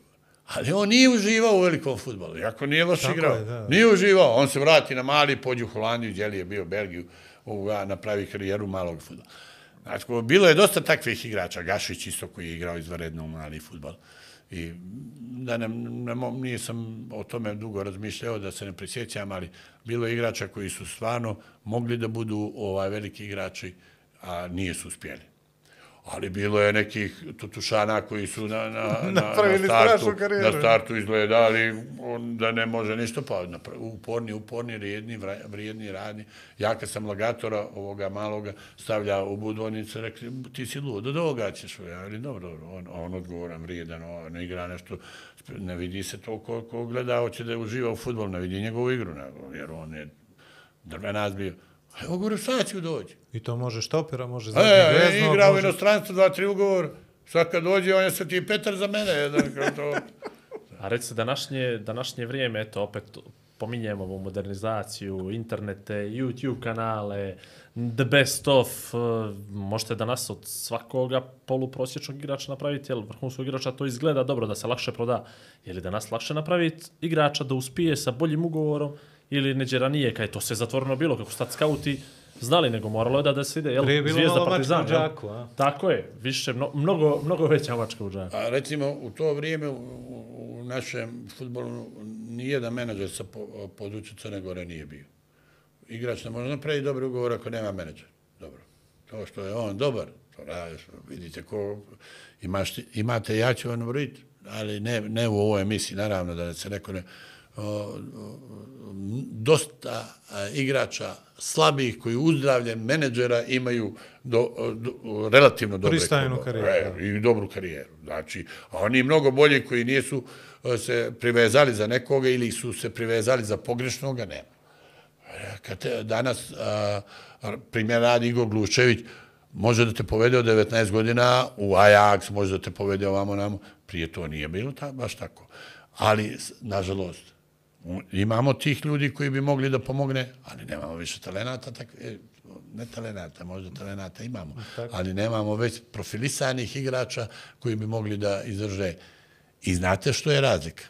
Ali on nije uživao u velikom fudbalu, iako nije loš Tako igrao. je, da. Nije uživao, on se vrati na mali, pođe u Holandiju, gdje je bio Belgiju, ovoga, napravi karijeru malog fudbala. Znači, bilo je dosta takvih igrača, Gašić isto koji je igrao izvanredno mali fudbal. I da ne, ne, nisam o tome dugo razmišljao, da se ne prisjećam, ali bilo je igrača koji su stvarno mogli da budu ovaj, veliki igrači, a nije su uspjeli. Ali bilo je nekih tutušana koji su na, na, na, na, startu, na startu izgledali da ne može ništa, pa uporni, uporni, vrijedni, vrijedni, radni. Ja kad sam Lagatora, ovoga maloga, stavljao u budonicu, rekli, ti si lud, od ovoga ćeš, ja, ali dobro, on, on odgovoran, vrijedan, on ne igra nešto, ne vidi se to ko, ko gleda, hoće da uživa u fudbal, ne vidi njegovu igru, jer on je drvenac bio. Evo gore, šta ću dođi? I to može štopera, može zadnji e, vezno. Igra u može... inostranstvu, dva, tri ugovor. Sad kad dođe, on je sve ti Petar za mene. Jedan, to... A recite, današnje, današnje vrijeme, eto, opet pominjemo ovu modernizaciju, internete, YouTube kanale, the best of, možete danas od svakoga poluprosječnog igrača napraviti, jel vrhunskog igrača to izgleda dobro da se lakše proda. Je li danas lakše napraviti igrača da uspije sa boljim ugovorom ili neđe ranije, kad je to sve zatvoreno bilo, kako stat skauti znali, nego moralo je da, da se ide, jel, Zvijezda, Partizan, jel? Džaku, a? Tako je, više, mnogo, mnogo veća mačka u džaku. A recimo, u to vrijeme u, u našem fudbalu nijedan menadžer sa područja Crne Gore nije bio. Igrač ne može napraviti dobar ugovor ako nema menadžer. Dobro. To što je on dobar, to radiš, vidite ko imaš, imate, ja ću vam vriti, ali ne, ne u ovoj emisiji, naravno da se neko ne... O, o, dosta a, igrača slabih koji uzdravljen menadžera imaju do, do, relativno dobre karijeru. E, i dobru karijeru. Znači, a oni mnogo bolji koji nisu a, se privezali za nekoga ili su se privezali za pogrešnoga, nema. Kad te, danas a, primjer radi Igor Gluščević, može da te povede od devetnaest godina u Ajax, može da te povede ovamo namo. Prije to nije bilo ta, baš tako. Ali, nažalost, imamo tih ljudi koji bi mogli da pomogne, ali nemamo više talenata, tak, ne talenata, možda talenata imamo, ali nemamo već profilisanih igrača koji bi mogli da izdrže. I znate što je razlika?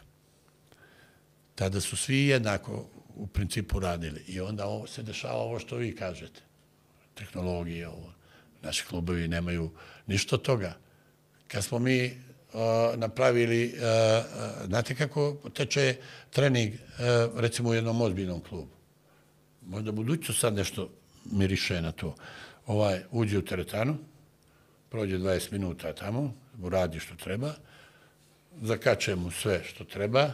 Tada su svi jednako u principu radili i onda ovo se dešava ovo što vi kažete. Tehnologija, ovo. Naši klubovi nemaju ništa od toga. Kad smo mi Uh, napravili, uh, uh, znate kako teče trening, uh, recimo u jednom ozbiljnom klubu. Možda budućnost sad nešto miriše na to. Ovaj, uđe u teretanu, prođe dvadeset minuta tamo, uradi što treba, zakače mu sve što treba,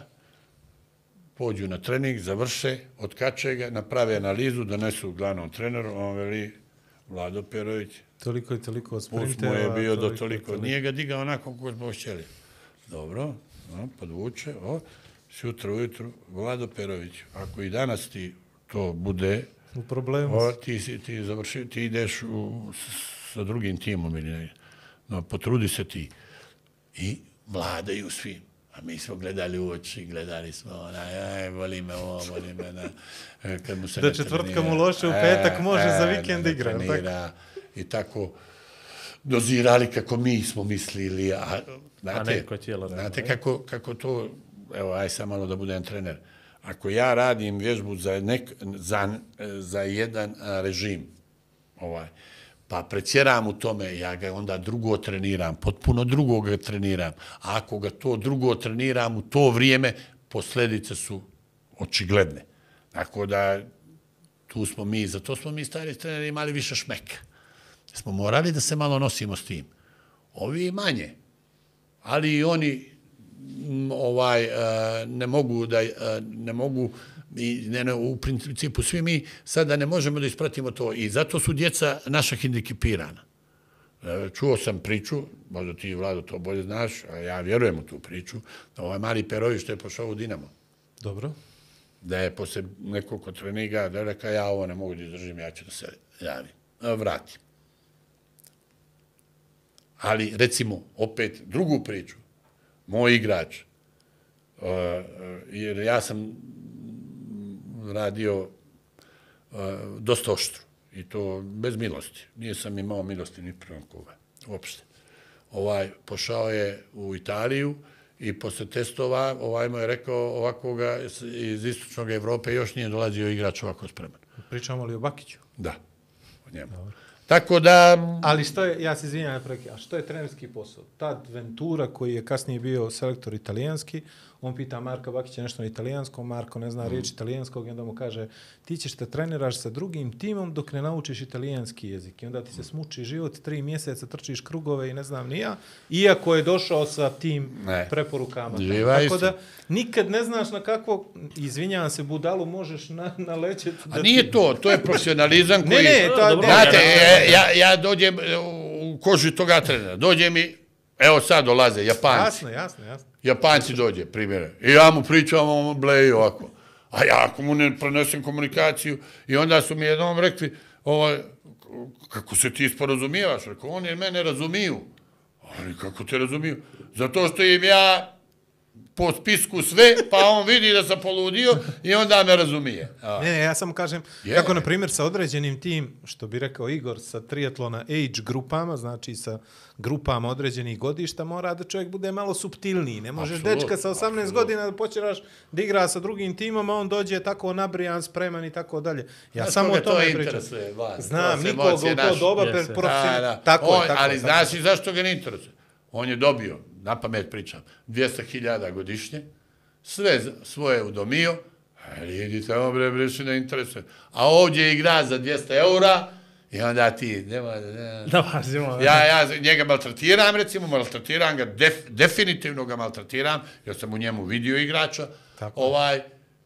pođu na trening, završe, otkače ga, naprave analizu, donesu glavnom treneru, on veli, Vlado Perović, toliko i toliko sprinteva. Puls mu je bio do toliko. Nije ga digao onako kako smo htjeli. Dobro, no, podvuče. O, sutra ujutru, Vlado Perović, ako i danas ti to bude, u problemu. O, ti, ti, završi, ti ideš u, sa drugim timom ili ne. No, potrudi se ti. I vladaju svim. A mi smo gledali u oči, gledali smo, onaj, aj, voli me ovo, voli me, na, kad mu se da četvrtka mu loše, u petak može e, za vikend e, igra. Trenira, i tako dozirali kako mi smo mislili. A, znate, a tijelo, znate kako, kako to, evo, aj sam malo da budem trener. Ako ja radim vježbu za, nek, za, za jedan režim, ovaj, pa predsjeram u tome, ja ga onda drugo treniram, potpuno drugo ga treniram. A ako ga to drugo treniram u to vrijeme, posljedice su očigledne. Tako da, tu smo mi, zato smo mi stari treneri imali više šmeka. Smo morali da se malo nosimo s tim. Ovi manje, ali i oni ovaj ne mogu da ne mogu i ne, ne, u principu svi mi sada ne možemo da ispratimo to i zato su djeca naša hendikepirana. Čuo sam priču, možda ti, Vlado, to bolje znaš, a ja vjerujem u tu priču, da ovaj mali Perović što je pošao u Dinamo. Dobro. Da je posle nekoliko treninga da reka ja ovo ne mogu da izdržim, ja ću da se javim, vratim. Ali, recimo, opet drugu priču, moj igrač, uh, jer ja sam radio uh, dosta oštro i to bez milosti. Nije sam imao milosti ni prema koga, uopšte. Ovaj, pošao je u Italiju i posle testova ovaj mu je rekao ovakvoga iz istočnog Evrope još nije dolazio igrač ovako spreman. Pričamo li o Bakiću? Da, o njemu. Dobro. Tako da... Ali što je, ja se izvinjam, a što je trenerski posao? Tad Ventura, koji je kasnije bio selektor italijanski, on pita Marka Bakića nešto na italijanskom, Marko ne zna mm. riječ italijanskog i onda mu kaže ti ćeš te treniraš sa drugim timom dok ne naučiš italijanski jezik. I onda ti se smuči život, tri mjeseca trčiš krugove i ne znam ni ja, iako je došao sa tim ne. preporukama. Živaj Tako si. da nikad ne znaš na kakvog, izvinjavam se, budalu možeš na, nalećeti. A nije ti... to, to je profesionalizam koji... Ne, ne, to je... Znate, ja, ja dođem u koži toga trenera, dođe mi, evo sad dolaze Japanci. Jasno, jasno, jasno. Japanci dođe, primjere. I ja mu pričam o bleju ovako. A ja ako mu ne prenesem komunikaciju i onda su mi jednom rekli ovaj, kako se ti sporazumijevaš? Rekao, oni mene razumiju. Ali kako te razumiju? Zato što im ja po spisku sve, pa on vidi da sam poludio i onda me razumije. A. Ne, ne, ja samo kažem, je. kako na primjer sa određenim tim, što bi rekao Igor, sa triatlona age grupama, znači sa grupama određenih godišta, mora da čovjek bude malo suptilniji. Ne možeš absolut, dečka sa osamnaest absolut. godina da počeraš da igra sa drugim timom, a on dođe tako nabrijan, spreman i tako dalje. Ja znaš samo o tome pričam. Znam, nikoga u to doba per profesionalno. Tako on, je, tako ali je. Znaš i zašto ga ne interesuje? On je dobio, na pamet pričam, dvjesto hiljada godišnje, sve svoje udomio, ali idite ovo bre, breši ne interesuje. A ovdje igra za dvjesto eura i onda ti, nema, nema. Da, zimo, ja, ja njega maltretiram, recimo, maltretiram ga, def, definitivno ga maltretiram, jer sam u njemu vidio igrača, tako. ovaj,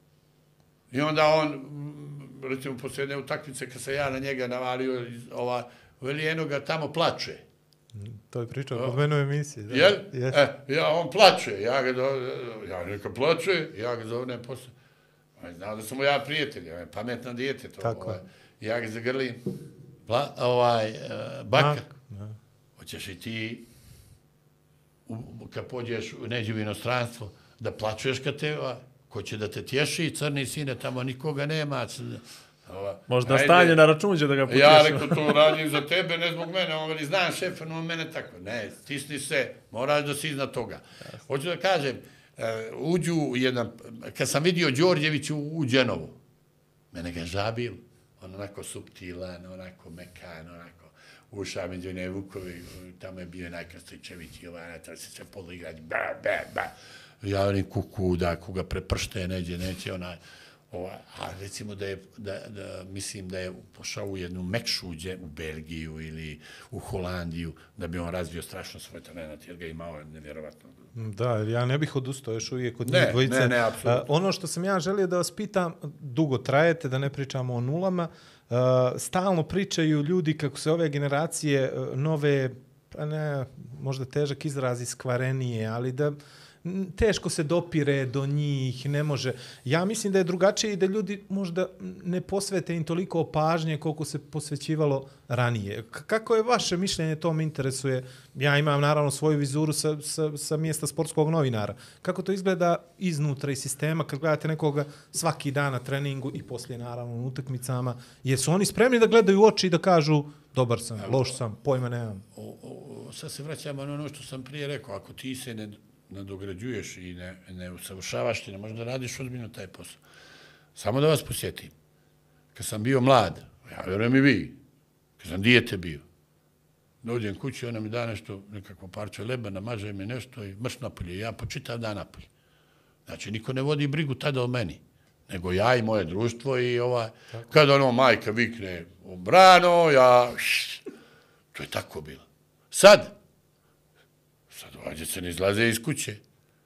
i onda on, recimo, poslije jedne utakmice, kad sam ja na njega navalio, ovaj, veli eno ga tamo plače. To je pričao kod mene u emisiji. Da. Jel? Yes. E, ja, on plače, ja ga do, ja neka plače, ja ga zovem posle. Znao da sam mu ja prijatelj, ja pametna dijete. To, tako ovaj, ja ga zagrlim, Pla, ovaj, uh, baka, no. hoćeš i ti, u, kad pođeš u neđe u inostranstvo, da plačuješ kad te, ovaj, ko će da te tješi, crni sine, tamo nikoga nema, ova, možda stanje na račun će da ga potješi. Ja rekao, to radim za tebe, ne zbog mene. On veli, znam šefa, no mene tako. Ne, stisni se, moraš da si iznad toga. Jasne. Hoću da kažem, uh, uđu jedan, kad sam vidio Đorđević u, u Đenovu, mene ga žabil, on onako suptilan, onako mekan, onako uša među ne Vukovi, tamo je bio Najkrstićević i ovaj, tamo se sve poligrać, ba, ba, ba. Ja velim, kuku, da, kuga prepršte, neđe, neće, onaj, Ova, a recimo da je, da, da, mislim da je pošao u jednu mekšu u Belgiju ili u Holandiju, da bi on razvio strašno svoj talent, jer ga imao nevjerovatno. Da, ja ne bih odustao još uvijek od njih dvojice. Ne, ne, apsolutno. Ono što sam ja želio da vas pitam, dugo trajete, da ne pričamo o nulama, stalno pričaju ljudi kako se ove generacije nove, pa ne, možda težak izraz iskvarenije, ali da teško se dopire do njih, ne može. Ja mislim da je drugačije i da ljudi možda ne posvete im toliko pažnje koliko se posvećivalo ranije. Kako je vaše mišljenje, to me interesuje. Ja imam naravno svoju vizuru sa, sa, sa mjesta sportskog novinara. Kako to izgleda iznutra iz sistema kad gledate nekoga svaki dan na treningu i poslije naravno na utakmicama? Jesu oni spremni da gledaju u oči i da kažu dobar sam, loš sam, pojma nemam? O, o, sad se vraćamo na ono što sam prije rekao. Ako ti se ne nadograđuješ i ne, ne usavršavaš, ti ne možeš da radiš ozbiljno taj posao. Samo da vas posjetim. Kad sam bio mlad, ja vjerujem i vi, kad sam dijete bio, dođem kući, ona mi da nešto, nekako parče leba, namaže mi nešto i mrš napolje. Ja po čitav dan napolje. Znači, niko ne vodi brigu tada o meni, nego ja i moje društvo i ova, tako. Kada ono majka vikne u brano, ja, šš, to je tako bilo. Sad, sad vađe se ne izlaze iz kuće.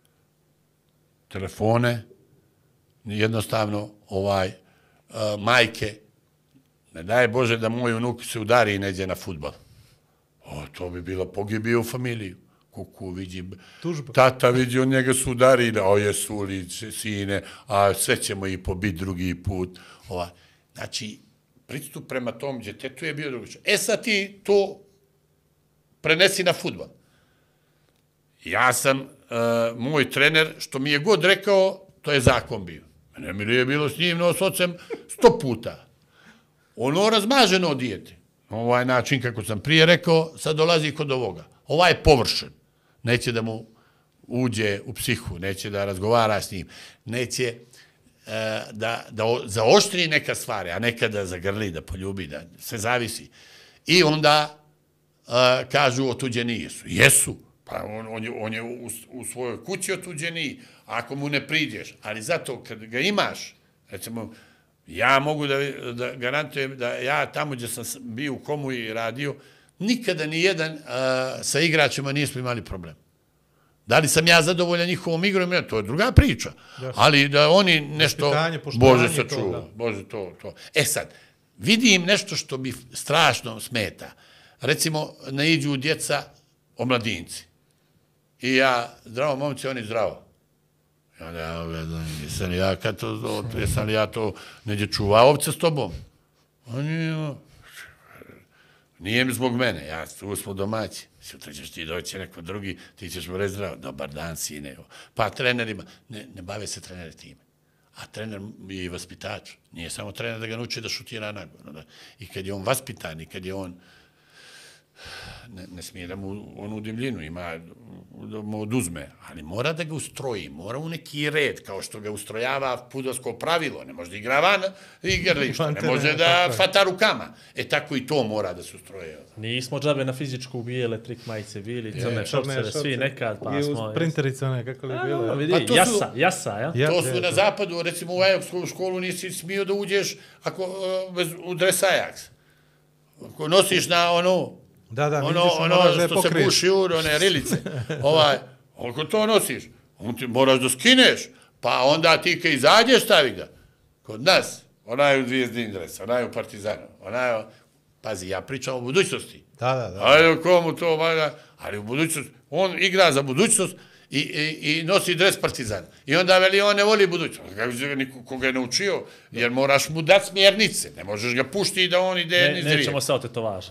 Telefone, jednostavno, ovaj, uh, majke, ne daje Bože da moj unuk se udari i neđe na fudbal. O, to bi bilo pogibio u familiju. Kuku, vidi, tužba. Tata vidi, od njega su udarili, o jesu li, sine, a sve ćemo i pobiti drugi put. Ova. Znači, pristup prema tom djetetu je bio drugačiji. E sad ti to prenesi na fudbal. Ja sam, uh, moj trener, što mi je god rekao, to je zakon bio. Mene mi je bilo s njim, no s ocem, sto puta. Ono razmaženo dijete. Ovaj način, kako sam prije rekao, sad dolazi kod ovoga. Ovaj je površen. Neće da mu uđe u psihu, neće da razgovara s njim, neće uh, da, da zaoštri neka stvari, a nekada da zagrli, da poljubi, da sve zavisi. I onda uh, kažu otuđeniji su. Jesu. Pa on, on je, on je u, u svojoj kući otuđeniji, ako mu ne priđeš. Ali zato kad ga imaš, recimo, ja mogu da, da garantujem da ja tamo gdje sam bio u Komu i radio, nikada ni jedan uh, sa igračima nismo imali problem. Da li sam ja zadovoljan njihovom igrom? To je druga priča. Ali da oni nešto... Bože se čuva. Bože to, to. E sad, vidim nešto što mi strašno smeta. Recimo, naiđu djeca omladinci. I ja, zdravo momci, oni zdravo. I onda ja gledam, jesam li ja, kad to, jesam li ja to neđe čuvao ovce s tobom? Oni, nije mi zbog mene, ja, tu smo domaći. Sutra ćeš ti doći neko drugi, ti ćeš mu reći zdravo, dobar dan, sine. Pa trenerima, ne, ne bave se treneri time. A trener je i vaspitač. Nije samo trener da ga nauči da šutira nagor. I kad je on vaspitan i kad je on ne, ne smije da mu onu dimljinu ima, da mu oduzme, ali mora da ga ustroji, mora u neki red, kao što ga ustrojava fudbalsko pravilo, ne može da igra van igrališta, ne može da fata rukama. E tako i to mora da se ustroje. Nismo džabe na fizičku bijele trik majice bili, crne šorcere, svi nekad, pa smo... I uz printerice one, kako li bilo. Jasa, jasa, ja? To su na zapadu, recimo u Ajaxu školu nisi smio da uđeš ako, u dres Ajax. Ako nosiš na ono... Da, da, ono, ono što se buši u one rilice. Ovaj, ako to nosiš, on ti moraš da skineš, pa onda ti kad izađeš stavi ga. Kod nas, ona je u Zvijezdin dres, ona je u Partizanu, ona je, pazi, ja pričam o budućnosti. Da, da, da. Ali komu to, ali u budućnosti, on igra za budućnost i, i, i nosi dres Partizana. I onda veli, on ne voli budućnost. Kako će niko koga je naučio, jer moraš mu dati smjernice, ne možeš ga pušti da on ide ne, nizrije. Nećemo se o tetovaža.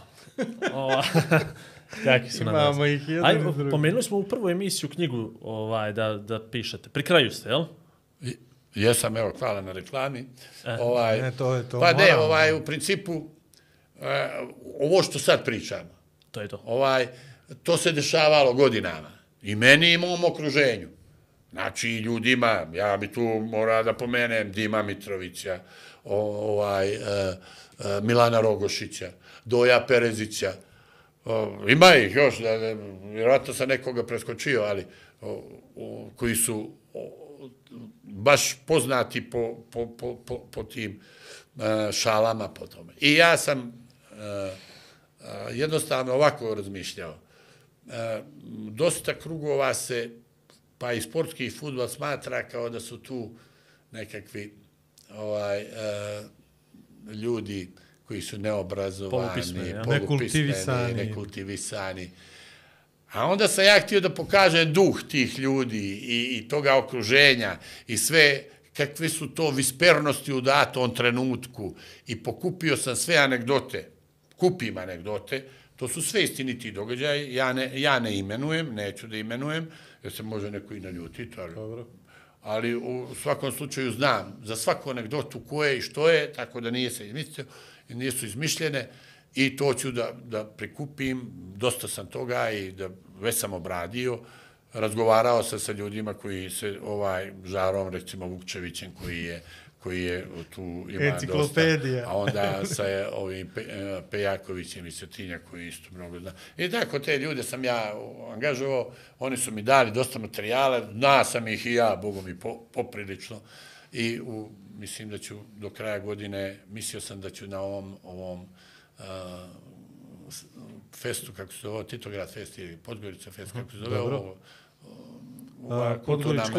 Kakvi su na nas. Imamo ih jedan i drugi. Pomenuli smo u prvoj emisiju knjigu ovaj, da, da pišete. Pri kraju ste, jel? Jesam, evo, hvala na reklami. E, ovaj, ne, to je to. Pa ne, ovaj, u principu, uh, ovo što sad pričamo, to je to. Ovaj, to se dešavalo godinama. I meni i mom okruženju. Znači, ljudima, ja bi tu morao da pomenem Dima Mitrovića, ovaj, uh, uh, Milana Rogošića, Doja Perezića, o, ima ih još, da, da, vjerovatno sam nekoga preskočio, ali o, o, koji su o, baš poznati po, po, po, po, po tim a, šalama po tome. I ja sam a, a, jednostavno ovako razmišljao. A, dosta krugova se, pa i sportski fudbal smatra kao da su tu nekakvi ovaj, a, ljudi koji su neobrazovani, polupismeni, ja? polupismeni, nekultivisani. A onda sam ja htio da pokažem duh tih ljudi i, i toga okruženja i sve, kakve su to vispernosti u datom trenutku. I pokupio sam sve anegdote, kupim anegdote, to su sve istiniti događaji, ja ne, ja ne imenujem, neću da imenujem, jer se može neko i naljutiti, ali... Dobro. Ali u svakom slučaju znam za svaku anegdotu ko je i što je, tako da nije se izmislio, nisu izmišljene i to ću da, da prikupim, dosta sam toga i da već sam obradio, razgovarao sam sa ljudima koji se, ovaj, Žarom, recimo Vukčevićem, koji je, koji je tu ima enciklopedija. Dosta, a onda sa ovim Pe, Pejakovićem i Svetinja koji isto mnogo zna. I tako te ljude sam ja angažovao, oni su mi dali dosta materijale, zna sam ih i ja, Bogom i po, poprilično, i u, mislim da ću do kraja godine, mislio sam da ću na ovom, ovom uh, festu, kako se zove, Titograd fest ili Podgorica fest, kako se zove, ovo, Podgorički...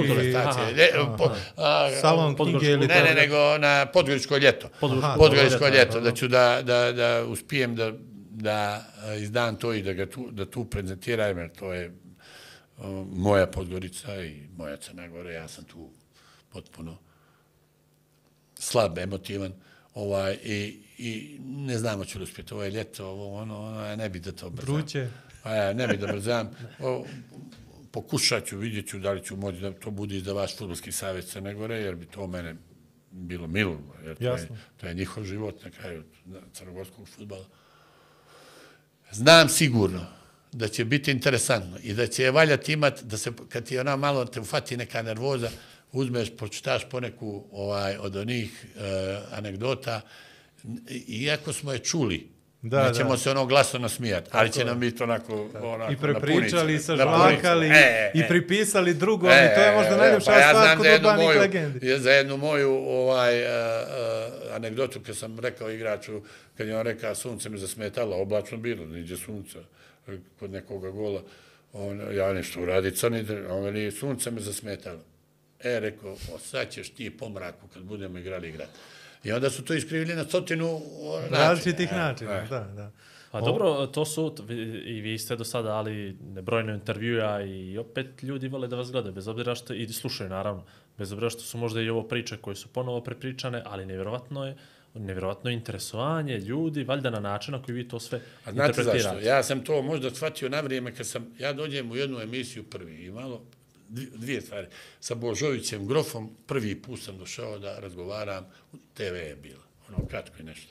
Salon knjige ili... Ne, ne, nego na Podgoričko ljeto. Podgoričko ljeto, da ću da, da, da uspijem da, da izdam to i da, ga tu, da tu prezentiram, jer to je moja Podgorica i moja Crna Gora, ja sam tu potpuno slab, emotivan, ovaj, i, i ne znamo ću li uspjeti, ovo je ljeto, ovo, ono, ono, ne bi da to brzam. Vruće. A ja, ne bi da brzam. Pokušat ću, vidjet ću da li ću moći da to bude izdavač Fudbalski savez Crne Gore, jer bi to mene bilo milo, jer to je, to je njihov život na kraju crnogorskog fudbala. Znam sigurno da će biti interesantno i da će je valjati imat, da se, kad ti ona malo te ufati neka nervoza, uzmeš, pročitaš poneku ovaj, od onih uh, anegdota, iako smo je čuli, da, nećemo da. se ono glasno nasmijati, ali će nam biti onako, onako i prepričali, i sažvakali, e, i pripisali drugom, e, i to je možda e, najljepša pa ja stvar kod urbanih legendi. Ja za jednu moju ovaj, uh, uh, anegdotu, kad sam rekao igraču, kad je on rekao, sunce me zasmetalo, oblačno bilo, niđe sunca, kod nekoga gola, on, ja nešto uradi crni, on veli, sunce me zasmetalo. E, rekao, o, sad ćeš ti po mraku kad budemo igrali igrati. I onda su to iskrivili na stotinu načina. Različitih načina, e, da, da. Pa dobro, to su, i vi ste do sada dali nebrojno intervjua i opet ljudi vole da vas gledaju, bez obzira što, i slušaju naravno, bez obzira što su možda i ovo priče koje su ponovo prepričane, ali nevjerovatno je, nevjerovatno interesovanje ljudi, valjda na način na koji vi to sve A znate interpretirate. Zašto? Ja sam to možda shvatio na vrijeme kad sam, ja dođem u jednu emisiju prvi i malo, dvije stvari. Sa Božovićem Grofom prvi put sam došao da razgovaram, te ve je bilo, ono kratko i nešto.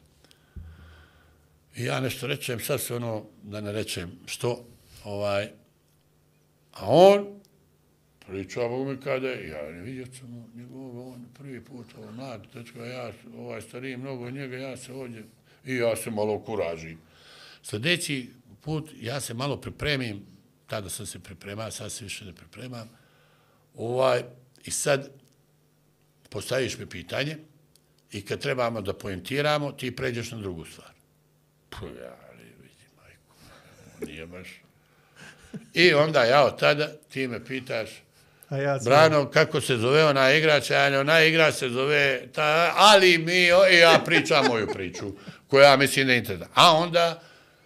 I ja nešto rečem, sad se ono, da ne rečem što, ovaj, a on pričao mi kada, ja ne vidio sam njegovog, on prvi put, ovo mlad, dečko, ja, ovaj stariji mnogo njega, ja se ovdje, i ja se malo kuražim. Sljedeći put, ja se malo pripremim, tada sam se pripremao, sad se više ne pripremam, ovaj, i sad postaviš mi pitanje i kad trebamo da pojentiramo, ti pređeš na drugu stvar. Puh, ja, ali vidi, majko, nije baš. I onda ja od tada, ti me pitaš, a ja Brano, kako se zove ona igrač, a ona igrač se zove, ta, ali mi, i ja pričam moju priču, koja mislim da je interesna. A onda,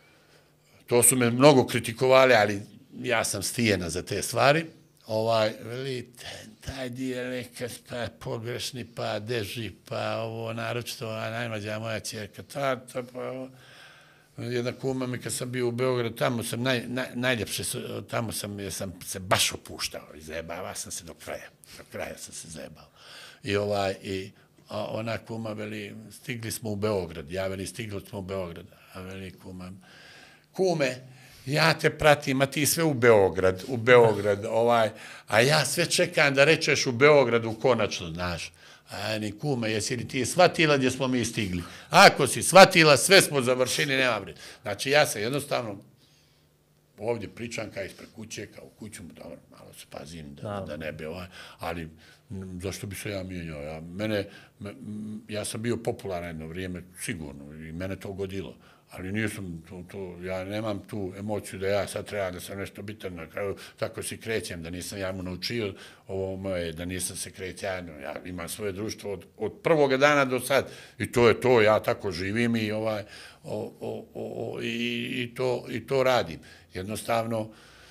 to su me mnogo kritikovali, ali ja sam stijena za te stvari, ovaj, velite, taj dijalekt, pa pogrešni, pa deži, pa ovo, naročito, a najmlađa moja ćerka, tata, pa ovo. Jedna kuma mi, kad sam bio u Beogradu, tamo sam naj, naj, najljepše, tamo sam, jer sam se baš opuštao i zajebavao sam se do kraja, do kraja sam se zajebao. I ovaj, i ona kuma veli, stigli smo u Beograd, ja veli, stigli smo u Beograd, a veli kuma, kume, ja te pratim, a ti sve u Beograd, u Beograd, ovaj, a ja sve čekam da rečeš u Beogradu konačno, znaš. A ni kume, jesi li ti shvatila gdje smo mi stigli? Ako si shvatila, sve smo završili, nema bre. Znači, ja sam jednostavno ovdje pričam kao ispred kuće, kao u kuću, dobro, malo se pazim da, da ne bi ovaj, ali m, zašto bi se ja mijenjao? Ja, mene, me, m, ja sam bio popularan jedno vrijeme, sigurno, i mene to godilo. Ali nisam, to, to, ja nemam tu emociju da ja sad trebam da sam nešto bitan, na kraju tako se krećem, da nisam ja mu naučio ovo moje, da nisam se krećano, ja imam svoje društvo od, od prvoga dana do sad i to je to, ja tako živim i, ovaj, o, o, o, i, i, to, i to radim. Jednostavno,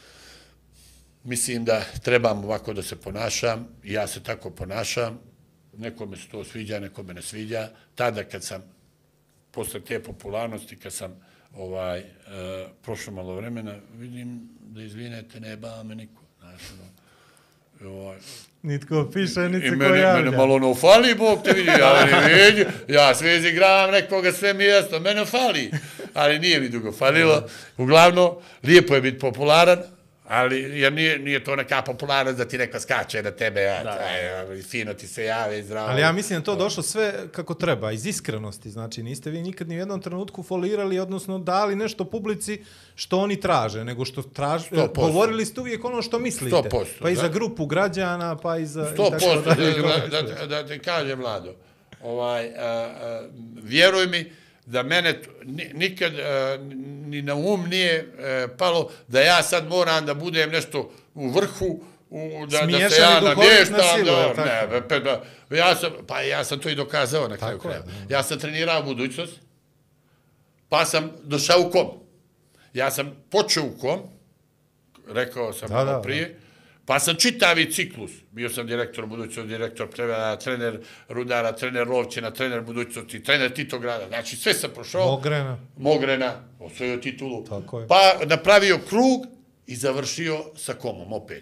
mislim da trebam ovako da se ponašam i ja se tako ponašam, nekome se to sviđa, nekome ne sviđa, tada kad sam posle te popularnosti, kad sam ovaj, uh, prošlo malo vremena, vidim da, izvinete, ne jebava me niko. Znaš, ono, ovaj, nitko piše, niti ko javlja. Mene malo ne ufali, Bog te vidi, ja ne vidim, ja sve izigravam nekoga, sve mi jasno, mene fali, ali nije mi dugo falilo. Uglavnom, lijepo je biti popularan, ali jer nije, nije to neka popularnost da ti neko skače na tebe, ja, da, taj, fino ti se jave i zdravo. Ali ja mislim da to došlo sve kako treba, iz iskrenosti, znači niste vi nikad ni u jednom trenutku folirali, odnosno dali nešto publici što oni traže, nego što traže, govorili ste uvijek ono što mislite. sto posto, pa i za grupu građana, pa i za... sto posto, da, da, da ti kažem, Vlado, ovaj, a, a, vjeruj mi, da mene nikad uh, ni na um nije uh, palo da ja sad moram da budem nešto u vrhu, u, da, da se ja namještam. Da, ne, pa, da, ja sam, pa ja sam to i dokazao na kraju kraja. Ja sam trenirao budućnost, pa sam došao u kom. Ja sam počeo u kom, rekao sam da, da, prije, da. Pa sam čitavi ciklus, bio sam direktor budućnosti, direktor prevara, trener Rudara, trener Lovćena, trener budućnosti, trener Titograda, znači sve sam prošao. Mogrena. Mogrena, osvojio titulu. Pa napravio krug i završio sa komom opet.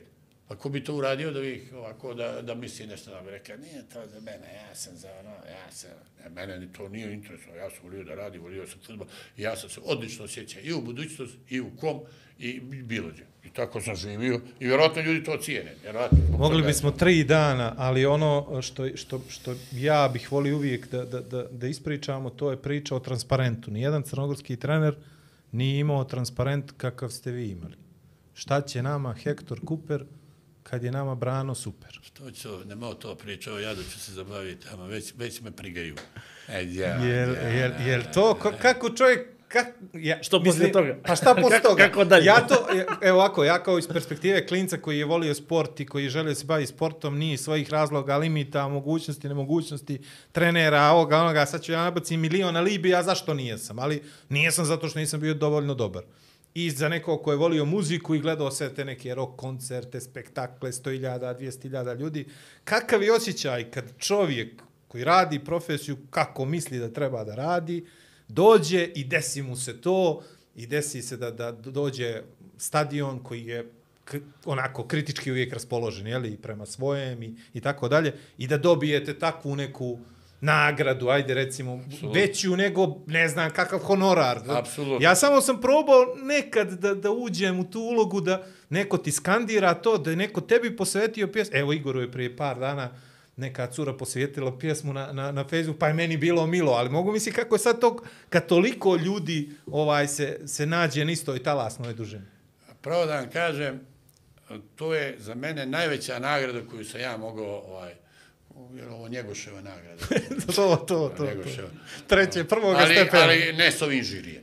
Pa ko bi to uradio da vi ovako da, da misli nešto da bi rekao, nije to za mene, ja sam za ono, ja sam, ne, mene ni to nije interesovalo, ja sam volio da radi, volio sam fudbal i ja sam se odlično osjećao i u budućnosti, i u kom, i bilo gdje. I tako sam živio i vjerojatno ljudi to cijene. Vjerojatno, mogli bismo tri dana, ali ono što, što, što ja bih volio uvijek da, da, da, da ispričamo, to je priča o transparentu. Nijedan crnogorski trener nije imao transparent kakav ste vi imali. Šta će nama Hektor Kuper kad je nama Brano super? Što ću, nema to pričao, ja da ću se zabaviti, ama već, već me prigaju. E, ja, jel, ja, jel, ja, jel to, ko, kako čovjek, kak, ja, što poslije toga? Pa šta poslije toga? Kako dalje? Ja to, evo ovako, ja kao iz perspektive klinca koji je volio sport i koji je želio se baviti sportom, nije svojih razloga, limita, mogućnosti, nemogućnosti, trenera, ovoga, onoga, sad ću ja nabaciti miliona libi, ja zašto nijesam? Ali nijesam zato što nisam bio dovoljno dobar. I za nekog ko je volio muziku i gledao sve te neke rock koncerte, spektakle, sto hiljada, dvjesto hiljada ljudi. Kakav je osjećaj kad čovjek koji radi profesiju kako misli da treba da radi, dođe i desi mu se to i desi se da, da dođe stadion koji je k- onako kritički uvijek raspoložen, jeli, prema svojem i, i tako dalje, i da dobijete takvu neku nagradu, ajde recimo, Absolut. veću nego, ne znam, kakav honorar. Apsolutno. Ja samo sam probao nekad da, da uđem u tu ulogu, da neko ti skandira to, da je neko tebi posvetio pjesmu. Evo, Igoru je prije par dana neka cura posvetila pjesmu na, na, na Facebooku, pa je meni bilo milo, ali mogu misliti kako je sad to, kad toliko ljudi ovaj, se, se nađe na istoj talasnoj dužini. Pravo da vam kažem, to je za mene najveća nagrada koju sam ja mogao ovaj, jer ovo Njegoševa nagrada. to, to, to. Njegoševa. Treće, prvoga ali, stepena. Ali ne s ovim žirijem.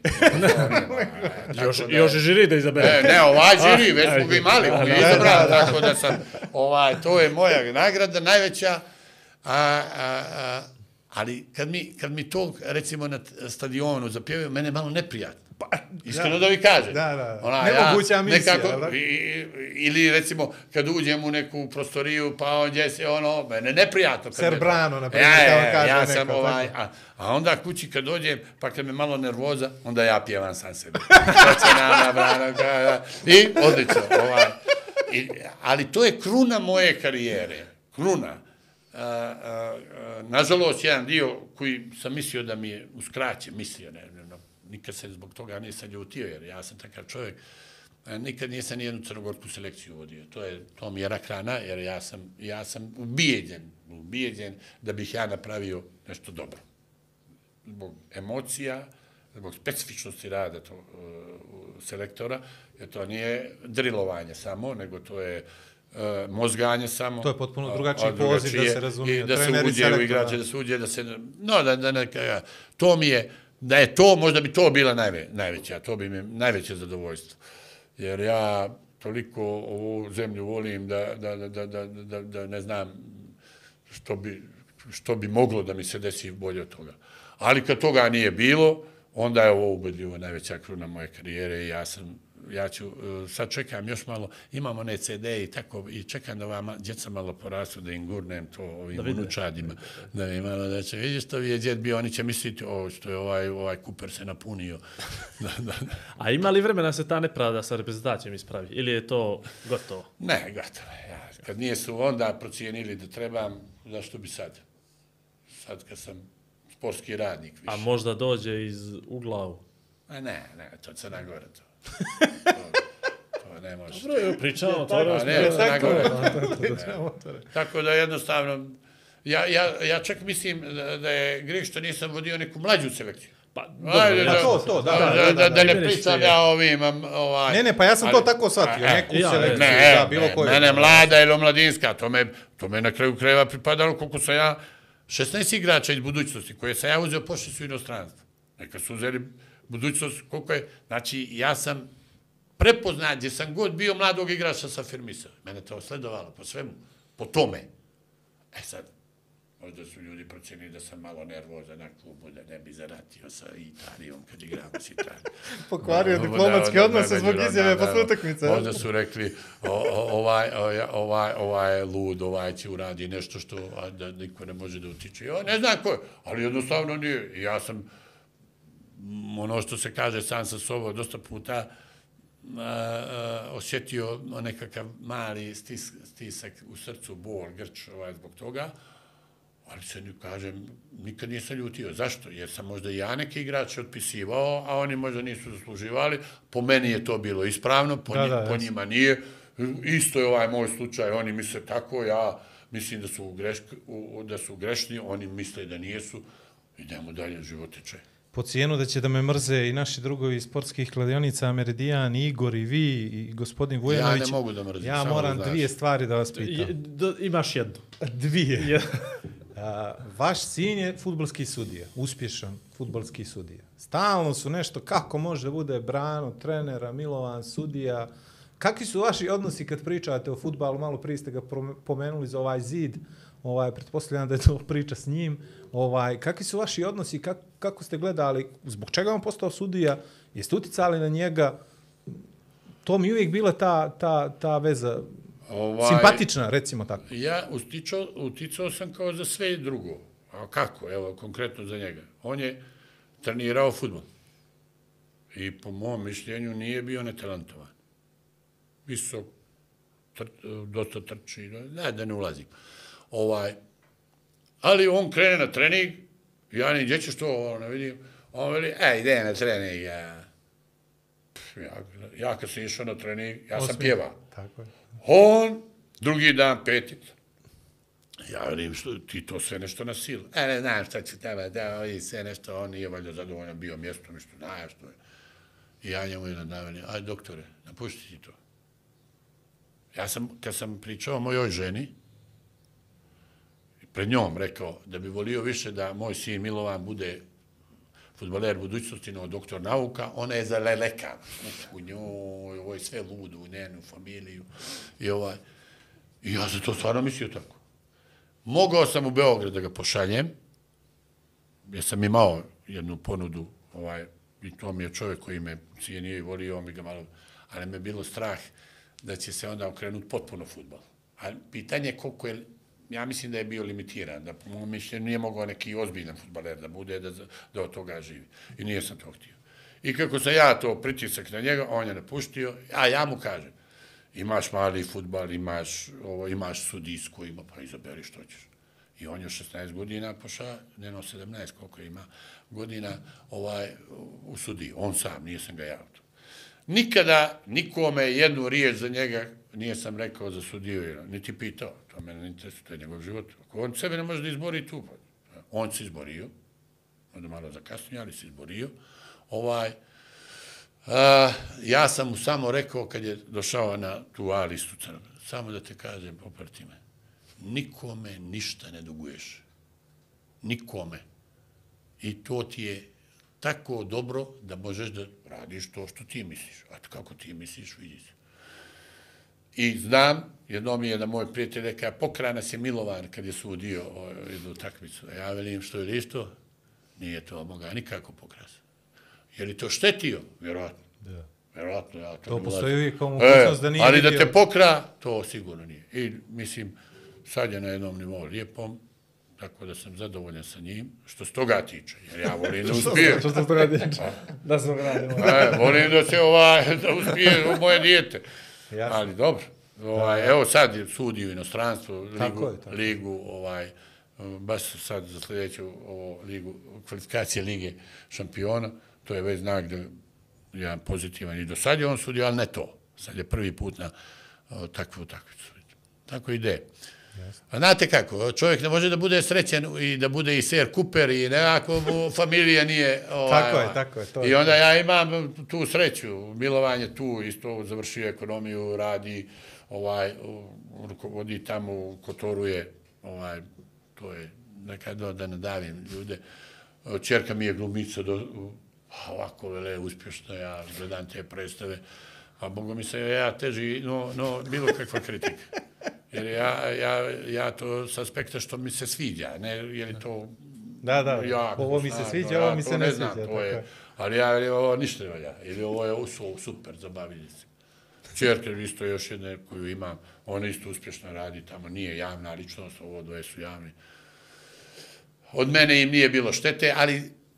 još, da, još i žiri da izabere. Ne, ne, ovaj žiri, već smo ga imali, on je izabrao, tako da sam, ovaj, to je moja nagrada, najveća, a, a, a, ali kad mi, kad mi to, recimo, na stadionu zapjevaju, mene je malo neprijatno. Pa, iskreno da vi kažem. Da, da. Ona, nemoguća ja, misija. Nekako, i, ili recimo kad uđem u neku prostoriju pa on gdje se ono, mene neprijatno. Serbrano, na primjer, ja, ja, kaže ja neko, sam ovaj, a, a onda kući kad dođem, pa kad me malo nervoza, onda ja pjevam sam sebi. I odlično. Ovaj. I, ali to je kruna moje karijere. Kruna. A, a, a, nažalost, jedan dio koji sam mislio da mi je uskraćen, mislio, ne, ne, ne, nikad se zbog toga nisam ljutio, jer ja sam takav čovjek, nikad nisam nijednu crnogorsku selekciju vodio. To je, to mi je rak rana, jer ja sam, ja sam ubijeđen, ubijeđen da bih ja napravio nešto dobro. Zbog emocija, zbog specifičnosti rada to, uh, selektora, jer to nije drilovanje samo, nego to je uh, mozganje samo. To je potpuno drugačiji poziv da se razumije. I da se uđe u igrače, da se uđe, da se... No, da, da, da, to mi je, da je to, možda bi to bila najve, najveća, to bi mi najveće zadovoljstvo. Jer ja toliko ovu zemlju volim da, da, da, da, da, da, da ne znam što bi, što bi moglo da mi se desi bolje od toga. Ali kad toga nije bilo, onda je ovo ubedljivo najveća kruna moje karijere i ja sam, ja ću, sad čekam još malo, imam one ce de i tako, i čekam da vama djeca malo porastu, da im gurnem to ovim unučadima, da mi malo da će, vidiš što je djed bio, oni će misliti, o, što je ovaj, ovaj Kuper se napunio. da, da. A ima li vremena se ta nepravda sa reprezentacijom ispravi? Ili je to gotovo? Ne, gotovo. Ja, kad nije su onda procijenili da trebam, zašto bi sad? Sad kad sam sportski radnik više. A možda dođe iz uglavu? A ne, ne, to Crna Gora to. to, to ne može. Dobro, je pričamo, to je ne, Crna Gora. Tako da jednostavno, ja, ja, ja čak mislim da, da je greh što nisam vodio neku mlađu selekciju. Pa, Ajde, da, da, to, to, da, da, da, da, da, da ne da, pričam ja ovim, ovaj... Ne, ne, pa ja sam ali, to tako shvatio, a, neku ja, selekciju, ne, da, bilo ne, koju. Mene mlada ili omladinska, to me, to me na kraju krajeva pripadalo koliko sam ja, šesnaest igrača iz budućnosti koje sam ja uzeo, pošli su u inostranstvo. Neka su uzeli budućnost, koliko je, znači ja sam prepoznat gdje sam god bio mladog igrača sa Firmisa. Mene to sledovalo po svemu, po tome. E sad, možda su ljudi procenili da sam malo nervozan na klubu, da ne bi zaratio sa Italijom kad igramo s Italijom. Pokvario diplomatske odnose zbog izjave posle utakmice. Možda su rekli, ovaj, ovaj, ovaj je lud, ovaj će uradi nešto što da niko ne može da utiče. Ja ne znam ko je, ali jednostavno nije. Ja sam, ono što se kaže sam sa sobom, dosta puta a, osjetio nekakav mali stis, stisak u srcu, bol, grč ovaj, zbog toga, ali se, kažem, nikad nisam ljutio. Zašto? Jer sam možda i ja neke igrače otpisivao, a oni možda nisu zasluživali. Po meni je to bilo ispravno, po, da, da, po njima nije. Isto je ovaj moj slučaj, oni misle tako, ja mislim da su, greš, da su grešni, oni misle da nijesu. Idemo dalje, život teče. Po cijenu da će da me mrze i naši drugovi iz sportskih kladionica, Meridijan, Igor i vi i gospodin Vujanović. Ja ne mogu da mrzim. Ja moram da dvije stvari da vas pitam. Imaš jednu. Dvije. A, vaš sin je fudbalski sudija, uspješan fudbalski sudija. Stalno su nešto, kako može da bude Brano, trenera, Milovan, sudija. Kakvi su vaši odnosi kad pričate o fudbalu? Malo prije ste ga pomenuli za ovaj zid. Ovaj, pretpostavljam da je to priča s njim. Ovaj, kakvi su vaši odnosi? Kako, kako ste gledali? Zbog čega on postao sudija? Jeste uticali na njega? To mi uvijek bila ta, ta, ta veza ovaj, simpatična, recimo tako. Ja uticao, uticao sam kao za sve drugo. A kako? Evo, konkretno za njega. On je trenirao fudbal. I po mom mišljenju nije bio netalentovan. Visok, tr, dosta trči, ne, da ne ulazim. Ovaj, ali on krene na trening, ja ne, gdje ćeš to, ne vidim, on veli, ej, ide na trening, ja. Ja, ja kad sam išao na trening, ja sam pjevao. Tako je. On, drugi dan, petic. Ja velim, što, ti to sve nešto na silu. E, ne znam šta će tebe, da, ovi sve nešto, on nije valjda zadovoljan bio mjestom, što znaš što je. I ja njemu jedan dan velim, aj doktore, napušti ti to. Ja sam, kad sam pričao o mojoj ženi, pred njom rekao da bi volio više da moj sin Milovan bude fudbaler budućnosti, no doktor nauka, ona je zalelekana. U njoj, ovo je sve ludo, u njenu familiju. I, ovaj, I ja sam to stvarno mislio tako. Mogao sam u Beograd da ga pošaljem, jer sam imao jednu ponudu, ovaj, i to mi je čovjek koji me cijenio i volio, on mi ga malo, ali me je bilo strah da će se onda okrenuti potpuno fudbal. A pitanje je koliko je, ja mislim da je bio limitiran, da po mojom mišljenju nije mogao neki ozbiljan fudbaler da bude, da, da od toga živi. I nije sam to htio. I kako sam ja to pritisak na njega, on je napuštio, a ja mu kažem, imaš mali fudbal, imaš, ovo, imaš sudijsku, ima, pa izaberi što ćeš. I on je šesnaest godina pošao, ne sedamnaest, koliko ima godina ovaj, u sudiji. On sam, nije sam ga ja. Nikada nikome jednu riječ za njega nije sam rekao za sudiju, niti pitao. To mene ne interesuje, to je njegov život. Ako on sebe ne može da izbori tu, on se izborio, onda malo zakasnije, ali se izborio. Ovaj, a, ja sam mu samo rekao, kad je došao na tu A listu, samo da te kažem, poprati me, nikome ništa ne duguješ. Nikome. I to ti je tako dobro da možeš da radiš to što ti misliš. A kako ti misliš, vidi se. I znam, jednom mi je da moj prijatelj rekao, pokrao nas je Milovan kad je sudio jednu takmicu. Ja velim, što je isto? Nije to moga nikako pokrasa. Je li to štetio? Vjerojatno. Da. Vjerojatno, ja to, to ne postoji uvijek kao mogućnost da nije ali vidio. da te pokra, to sigurno nije. I mislim, sad je na jednom nivou lijepom, tako da sam zadovoljan sa njim, što s toga tiče, jer ja volim da uspije. Što s toga tiče? Da se ogradimo. Volim da se ovaj, da uspije u moje dijete. Jasno. Ali dobro. Ovaj, evo sad sudi u inostranstvu, ligu, tako je, tako. ligu ovaj, baš sad za sljedeću ovo, ligu, kvalifikacije Lige šampiona, to je već znak da je pozitivan i do sad je on sudio, ali ne to. Sad je prvi put na o, takvu utakmicu. Tako ide. A znate kako, čovjek ne može da bude srećen i da bude i ser Kuper i nekako mu familija nije... Ovaj, tako je, tako je. To I je onda ja imam tu sreću, Milovanje tu isto završio ekonomiju, radi, ovaj, rukovodi tamo u Kotoruje, ovaj, to je nekada da ne davim ljude. Čerka mi je glumica, do, ovako vele, uspješno, ja gledam te predstave, a Bogu mi se ja teži, no, no bilo kakva kritika. Jer ja, ja, ja to s aspekta što mi se sviđa, ne, jer je to... Da, da, jako, ovo mi se zna, sviđa, ja ovo mi se ne, ne znam, sviđa. To je, ali ja, ili ovo ništa ne valja, ili ovo je super za bavljice. Čerka isto još jedne koju imam, ona isto uspješno radi tamo, nije javna ličnost, ovo dvoje su javni. Od mene im nije bilo štete, ali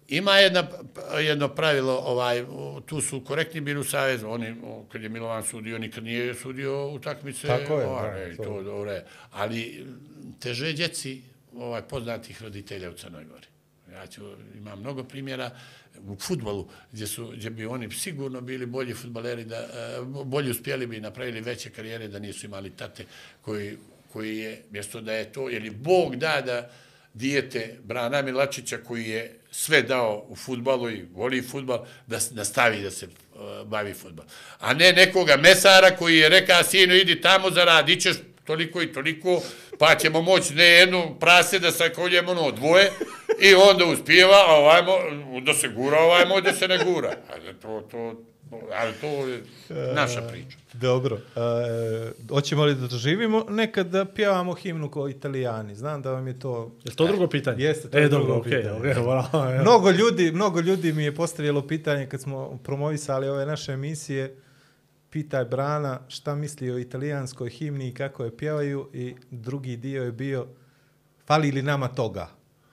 ima jedna, jedno pravilo, ovaj, tu su korektni bili u Savezu, oni, kad je Milovan sudio, nikad nije sudio utakmice, Tako je, ovaj, da, to, dobro je. Ali teže djeci ovaj, poznatih roditelja u Crnoj Gori. Ja ću, imam mnogo primjera u fudbalu gdje, su, gdje bi oni sigurno bili bolji fudbaleri, da, bolji uspjeli bi napravili veće karijere da nisu imali tate koji, koji je, mjesto da je to, jer i Bog da da dijete Brana Milačića koji je sve dao u fudbalu i voli fudbal, da nastavi da se uh, bavi fudbal. A ne nekoga mesara koji je rekao, sinu, idi tamo zaradi, ćeš toliko i toliko, pa ćemo moći ne jednu prase da sakoljemo ono dvoje i onda uspijeva, a ovajmo, da se gura, ovajmo da se ne gura. Ali to, to, ali to je naša priča. Dobro. E, hoćemo li da doživimo nekad da pjevamo himnu kao Italijani? Znam da vam je to... Je to drugo pitanje? Jeste, to e, je drugo, drugo okay, pitanje. Okay, voilà, mnogo, ljudi, mnogo ljudi mi je postavilo pitanje kad smo promovisali ove naše emisije. Pitaj Brana šta misli o italijanskoj himni i kako je pjevaju, i drugi dio je bio fali li nama toga?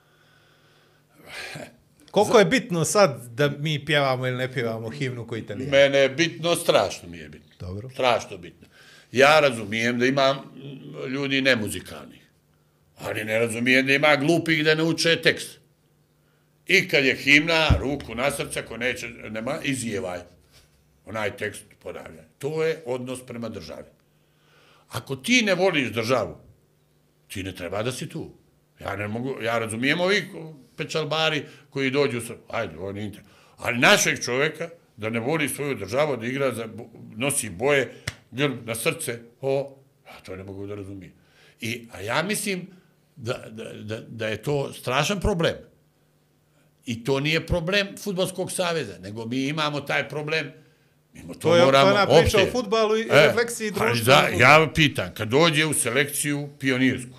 Koliko je bitno sad da mi pjevamo ili ne pjevamo himnu ko Italijani? Mene je bitno, strašno mi je bitno. Dobro. Strašno bitno. Ja razumijem da ima ljudi nemuzikalnih, ali ne razumijem da ima glupih da ne uče tekst. I kad je himna, ruku na srce, ko neće, nema, izjevaj. Onaj tekst ponavljaj. To je odnos prema državi. Ako ti ne voliš državu, ti ne treba da si tu. Ja ne mogu, ja razumijem ovih pečalbari koji dođu sa, ajde, on je inter. Ali našeg čovjeka da ne voli svoju državu, da igra, za, nosi boje, grb na srce, o, ja to ne mogu da razumijem. I, a ja mislim da, da, da, da je to strašan problem. I to nije problem Fudbalskog saveza, nego mi imamo taj problem. To, to je ona priča o fudbalu i e, refleksiji društva. Ja pitam, kad dođe u selekciju pionirsku,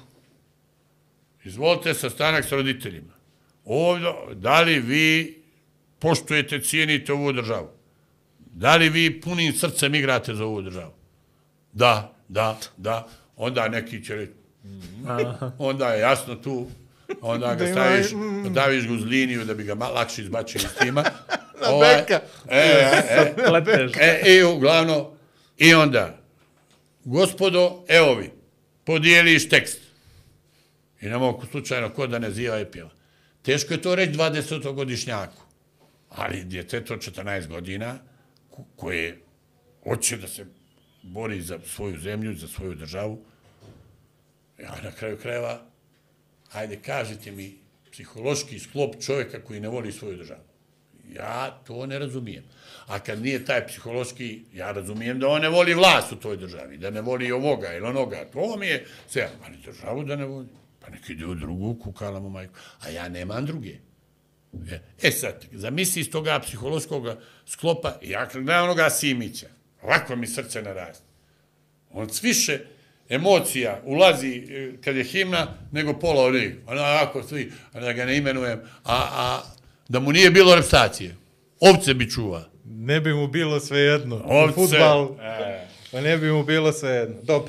izvolite sastanak s roditeljima. Ovdje, da li vi poštujete, cijenite ovu državu? Da li vi punim srcem igrate za ovu državu? Da, da, da. Onda neki će reći, onda je jasno tu, onda ga staviš, daviš ga uz liniju da bi ga lakše izbačio iz tima. Na ovaj, beka. E, e, e, e, i uglavnom, i onda, gospodo, evo vi, podijeliš tekst. I ne mogu slučajno ko da ne ziva i pjeva. Teško je to reći dvadesetogodišnjaku, ali djeteto četrnaest godina koje hoće da se bori za svoju zemlju, za svoju državu, ja na kraju krajeva, ajde, kažite mi psihološki sklop čovjeka koji ne voli svoju državu. Ja to ne razumijem. A kad nije taj psihološki, ja razumijem da on ne voli vlast u toj državi, da ne voli ovoga ili onoga, to mi je sve, ali državu da ne voli. Pa neki ide u drugu, kukala mu majku. A ja nemam druge. E sad, zamisli iz toga psihološkog sklopa, ja kad gledam onoga Simića, ovako mi srce naraste. On više emocija ulazi kad je himna, nego pola od njih. Onako svi, da ga ne imenujem, a, a da mu nije bilo repstacije. Ovce bi čuva. Ne bi mu bilo sve jedno. Ovce. Futbal, E. pa ne bi mu bilo sve jedno. Dobro.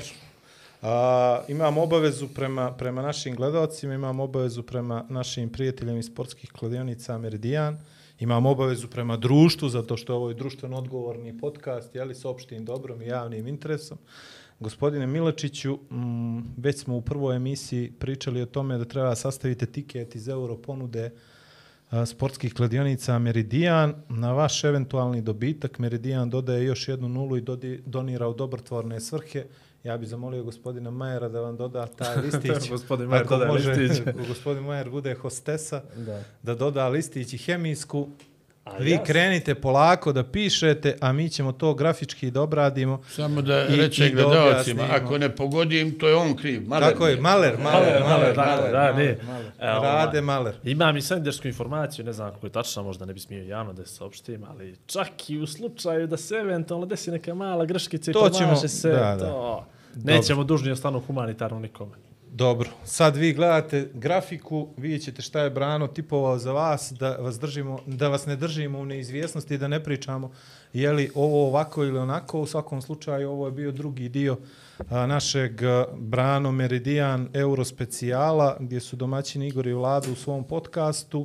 A, imam obavezu prema, prema našim gledalcima, imam obavezu prema našim prijateljima iz sportskih kladionica Meridijan, imam obavezu prema društvu, zato što je ovo je društveno odgovorni podcast, jeli, s opštim dobrom i javnim interesom. Gospodine Milačiću, m, već smo u prvoj emisiji pričali o tome da treba sastaviti tiket iz euro ponude a, sportskih kladionica Meridijan. Na vaš eventualni dobitak Meridijan dodaje još jednu nulu i dodi, donira u dobrotvorne svrhe. Ja bih zamolio gospodina Majera da vam doda taj listić. Gospodin Majer doda može, listić. Gospodin Majer bude hostesa, da. da doda listić i hemijsku. A Vi ja krenite polako da pišete, a mi ćemo to grafički da obradimo. Samo da i, reče i da gledalcima, objasnimo. ako ne pogodim, to je on kriv. Maler Tako je, Maler, Maler, Maler, Maler, da, ne. Maler, Maler. Rade Maler. Imam i sendersku informaciju, ne znam kako je tačna, možda ne bi smio javno da se saopštim, ali čak i u slučaju da se eventualno desi neka mala greškica i To ćemo- pomaže se, da, da. to nećemo dužni ostanu humanitarno nikome. Dobro, sad vi gledate grafiku, vidjet ćete šta je Brano tipovao za vas, da vas, držimo, da vas ne držimo u neizvjesnosti i da ne pričamo je li ovo ovako ili onako. U svakom slučaju ovo je bio drugi dio a, našeg a, Brano Meridijan Euro specijala, gdje su domaćini Igor i Vlado u svom podcastu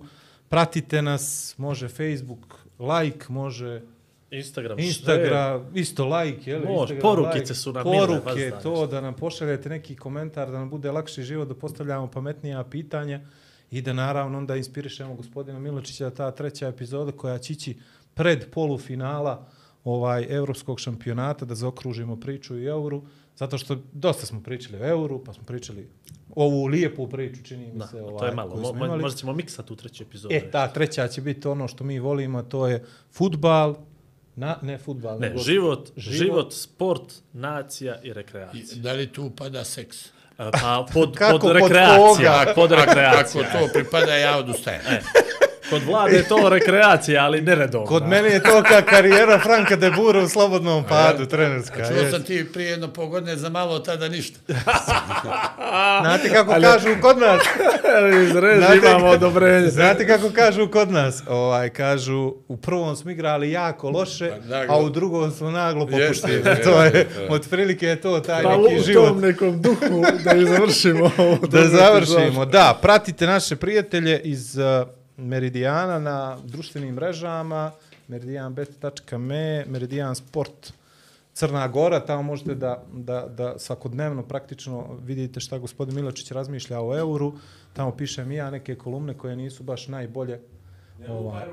Pratite nas, može Facebook, like, može Instagram, Instagram, isto like, je li? Može, Instagram, porukice like, su nam mile, poruke, vas to da nam pošaljete neki komentar, da nam bude lakši život, da postavljamo pametnija pitanja i da naravno onda inspirišemo gospodina Miločića da ta treća epizoda koja će ići pred polufinala ovaj evropskog šampionata, da zaokružimo priču i euru, zato što dosta smo pričali o euru, pa smo pričali ovu lijepu priču, čini mi da, se. Ovaj, to je malo, Mo, imali. možda ćemo miksati u trećoj epizodi. E, ta treća će biti ono što mi volimo, to je fudbal, na, ne fudbal, ne, nego život, život, život, sport, nacija i rekreacija. I da li tu upada seks? Pa pod, Kako, pod pod rekreacija. koga? Pod rekreacija. Ako to pripada, ja odustajem. E, kod Vlade je to rekreacija, ali neredovna. Kod mene je to kao karijera Franka de Boera u slobodnom padu, trenerska. Čuo sam ti prije jedno pol godine, za malo od tada ništa. Znate kako ali... kažu kod nas? Znate, imamo odobrenje. Znate kako kažu kod nas? Ovaj, kažu, u prvom smo igrali jako loše, a u drugom smo naglo popuštili. Yes, yes, to je, yes, od prilike je to taj pa neki u život. Pa u tom nekom duhu da i završimo. Da završimo, da. Pratite naše prijatelje iz uh, Meridijana na društvenim mrežama, meridian bet tačka me, Meridian Sport Crna Gora, tamo možete da, da, da svakodnevno praktično vidite šta gospodin Miločić razmišlja o euru, tamo pišem i ja neke kolumne koje nisu baš najbolje. Ovaj,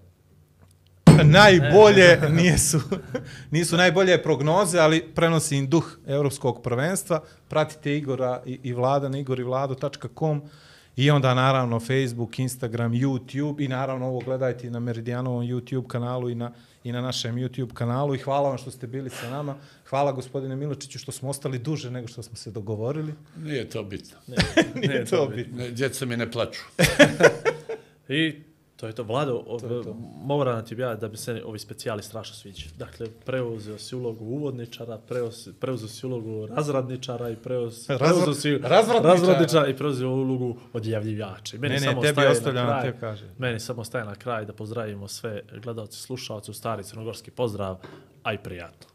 najbolje nisu, nisu najbolje prognoze, ali prenosim duh evropskog prvenstva. Pratite Igora i, i Vlada na igor i vlado tačka com i onda naravno Facebook, Instagram, YouTube i naravno ovo gledajte na Meridijanovom YouTube kanalu i na, i na našem YouTube kanalu i hvala vam što ste bili sa nama. Hvala gospodine Miločiću što smo ostali duže nego što smo se dogovorili. Nije to bitno. Ne, Nije, Nije to bitno. bitno. Djeca mi ne plaču. I to je to, Vlado, moram ti objaviti da bi se ovi specijali strašno sviđa. Dakle, preuzeo si ulogu uvodničara, preuzeo si ulogu razradničara i preuzeo Razra, si razradničara i preuzeo ulogu odjavljivača. Meni ne, ne, samo tebi ostavljam, te kaže. Meni samo staje na kraj da pozdravimo sve gledalci, slušalci u stari crnogorski pozdrav, a i prijatno.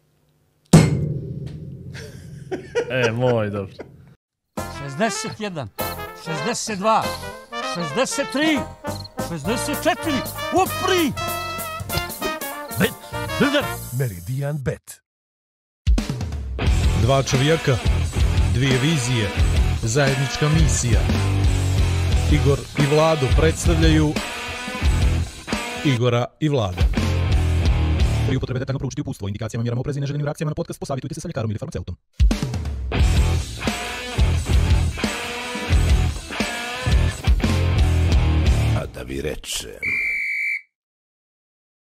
E, moj, dobro. šezdeset jedan, šezdeset dva, šezdeset tri, šezdeset četiri, upri! Bet, Bilder! Meridian Bet. Dva čovjeka, dvije vizije, zajednička misija. Igor i Vlado predstavljaju Igora i Vlada. Pri upotrebi detaljno proučiti uputstvo, indikacijama, mjerama opreza i neželjenim reakcijama na podcast posavitujte se sa ljekarom ili farmaceutom. A da vi rečem...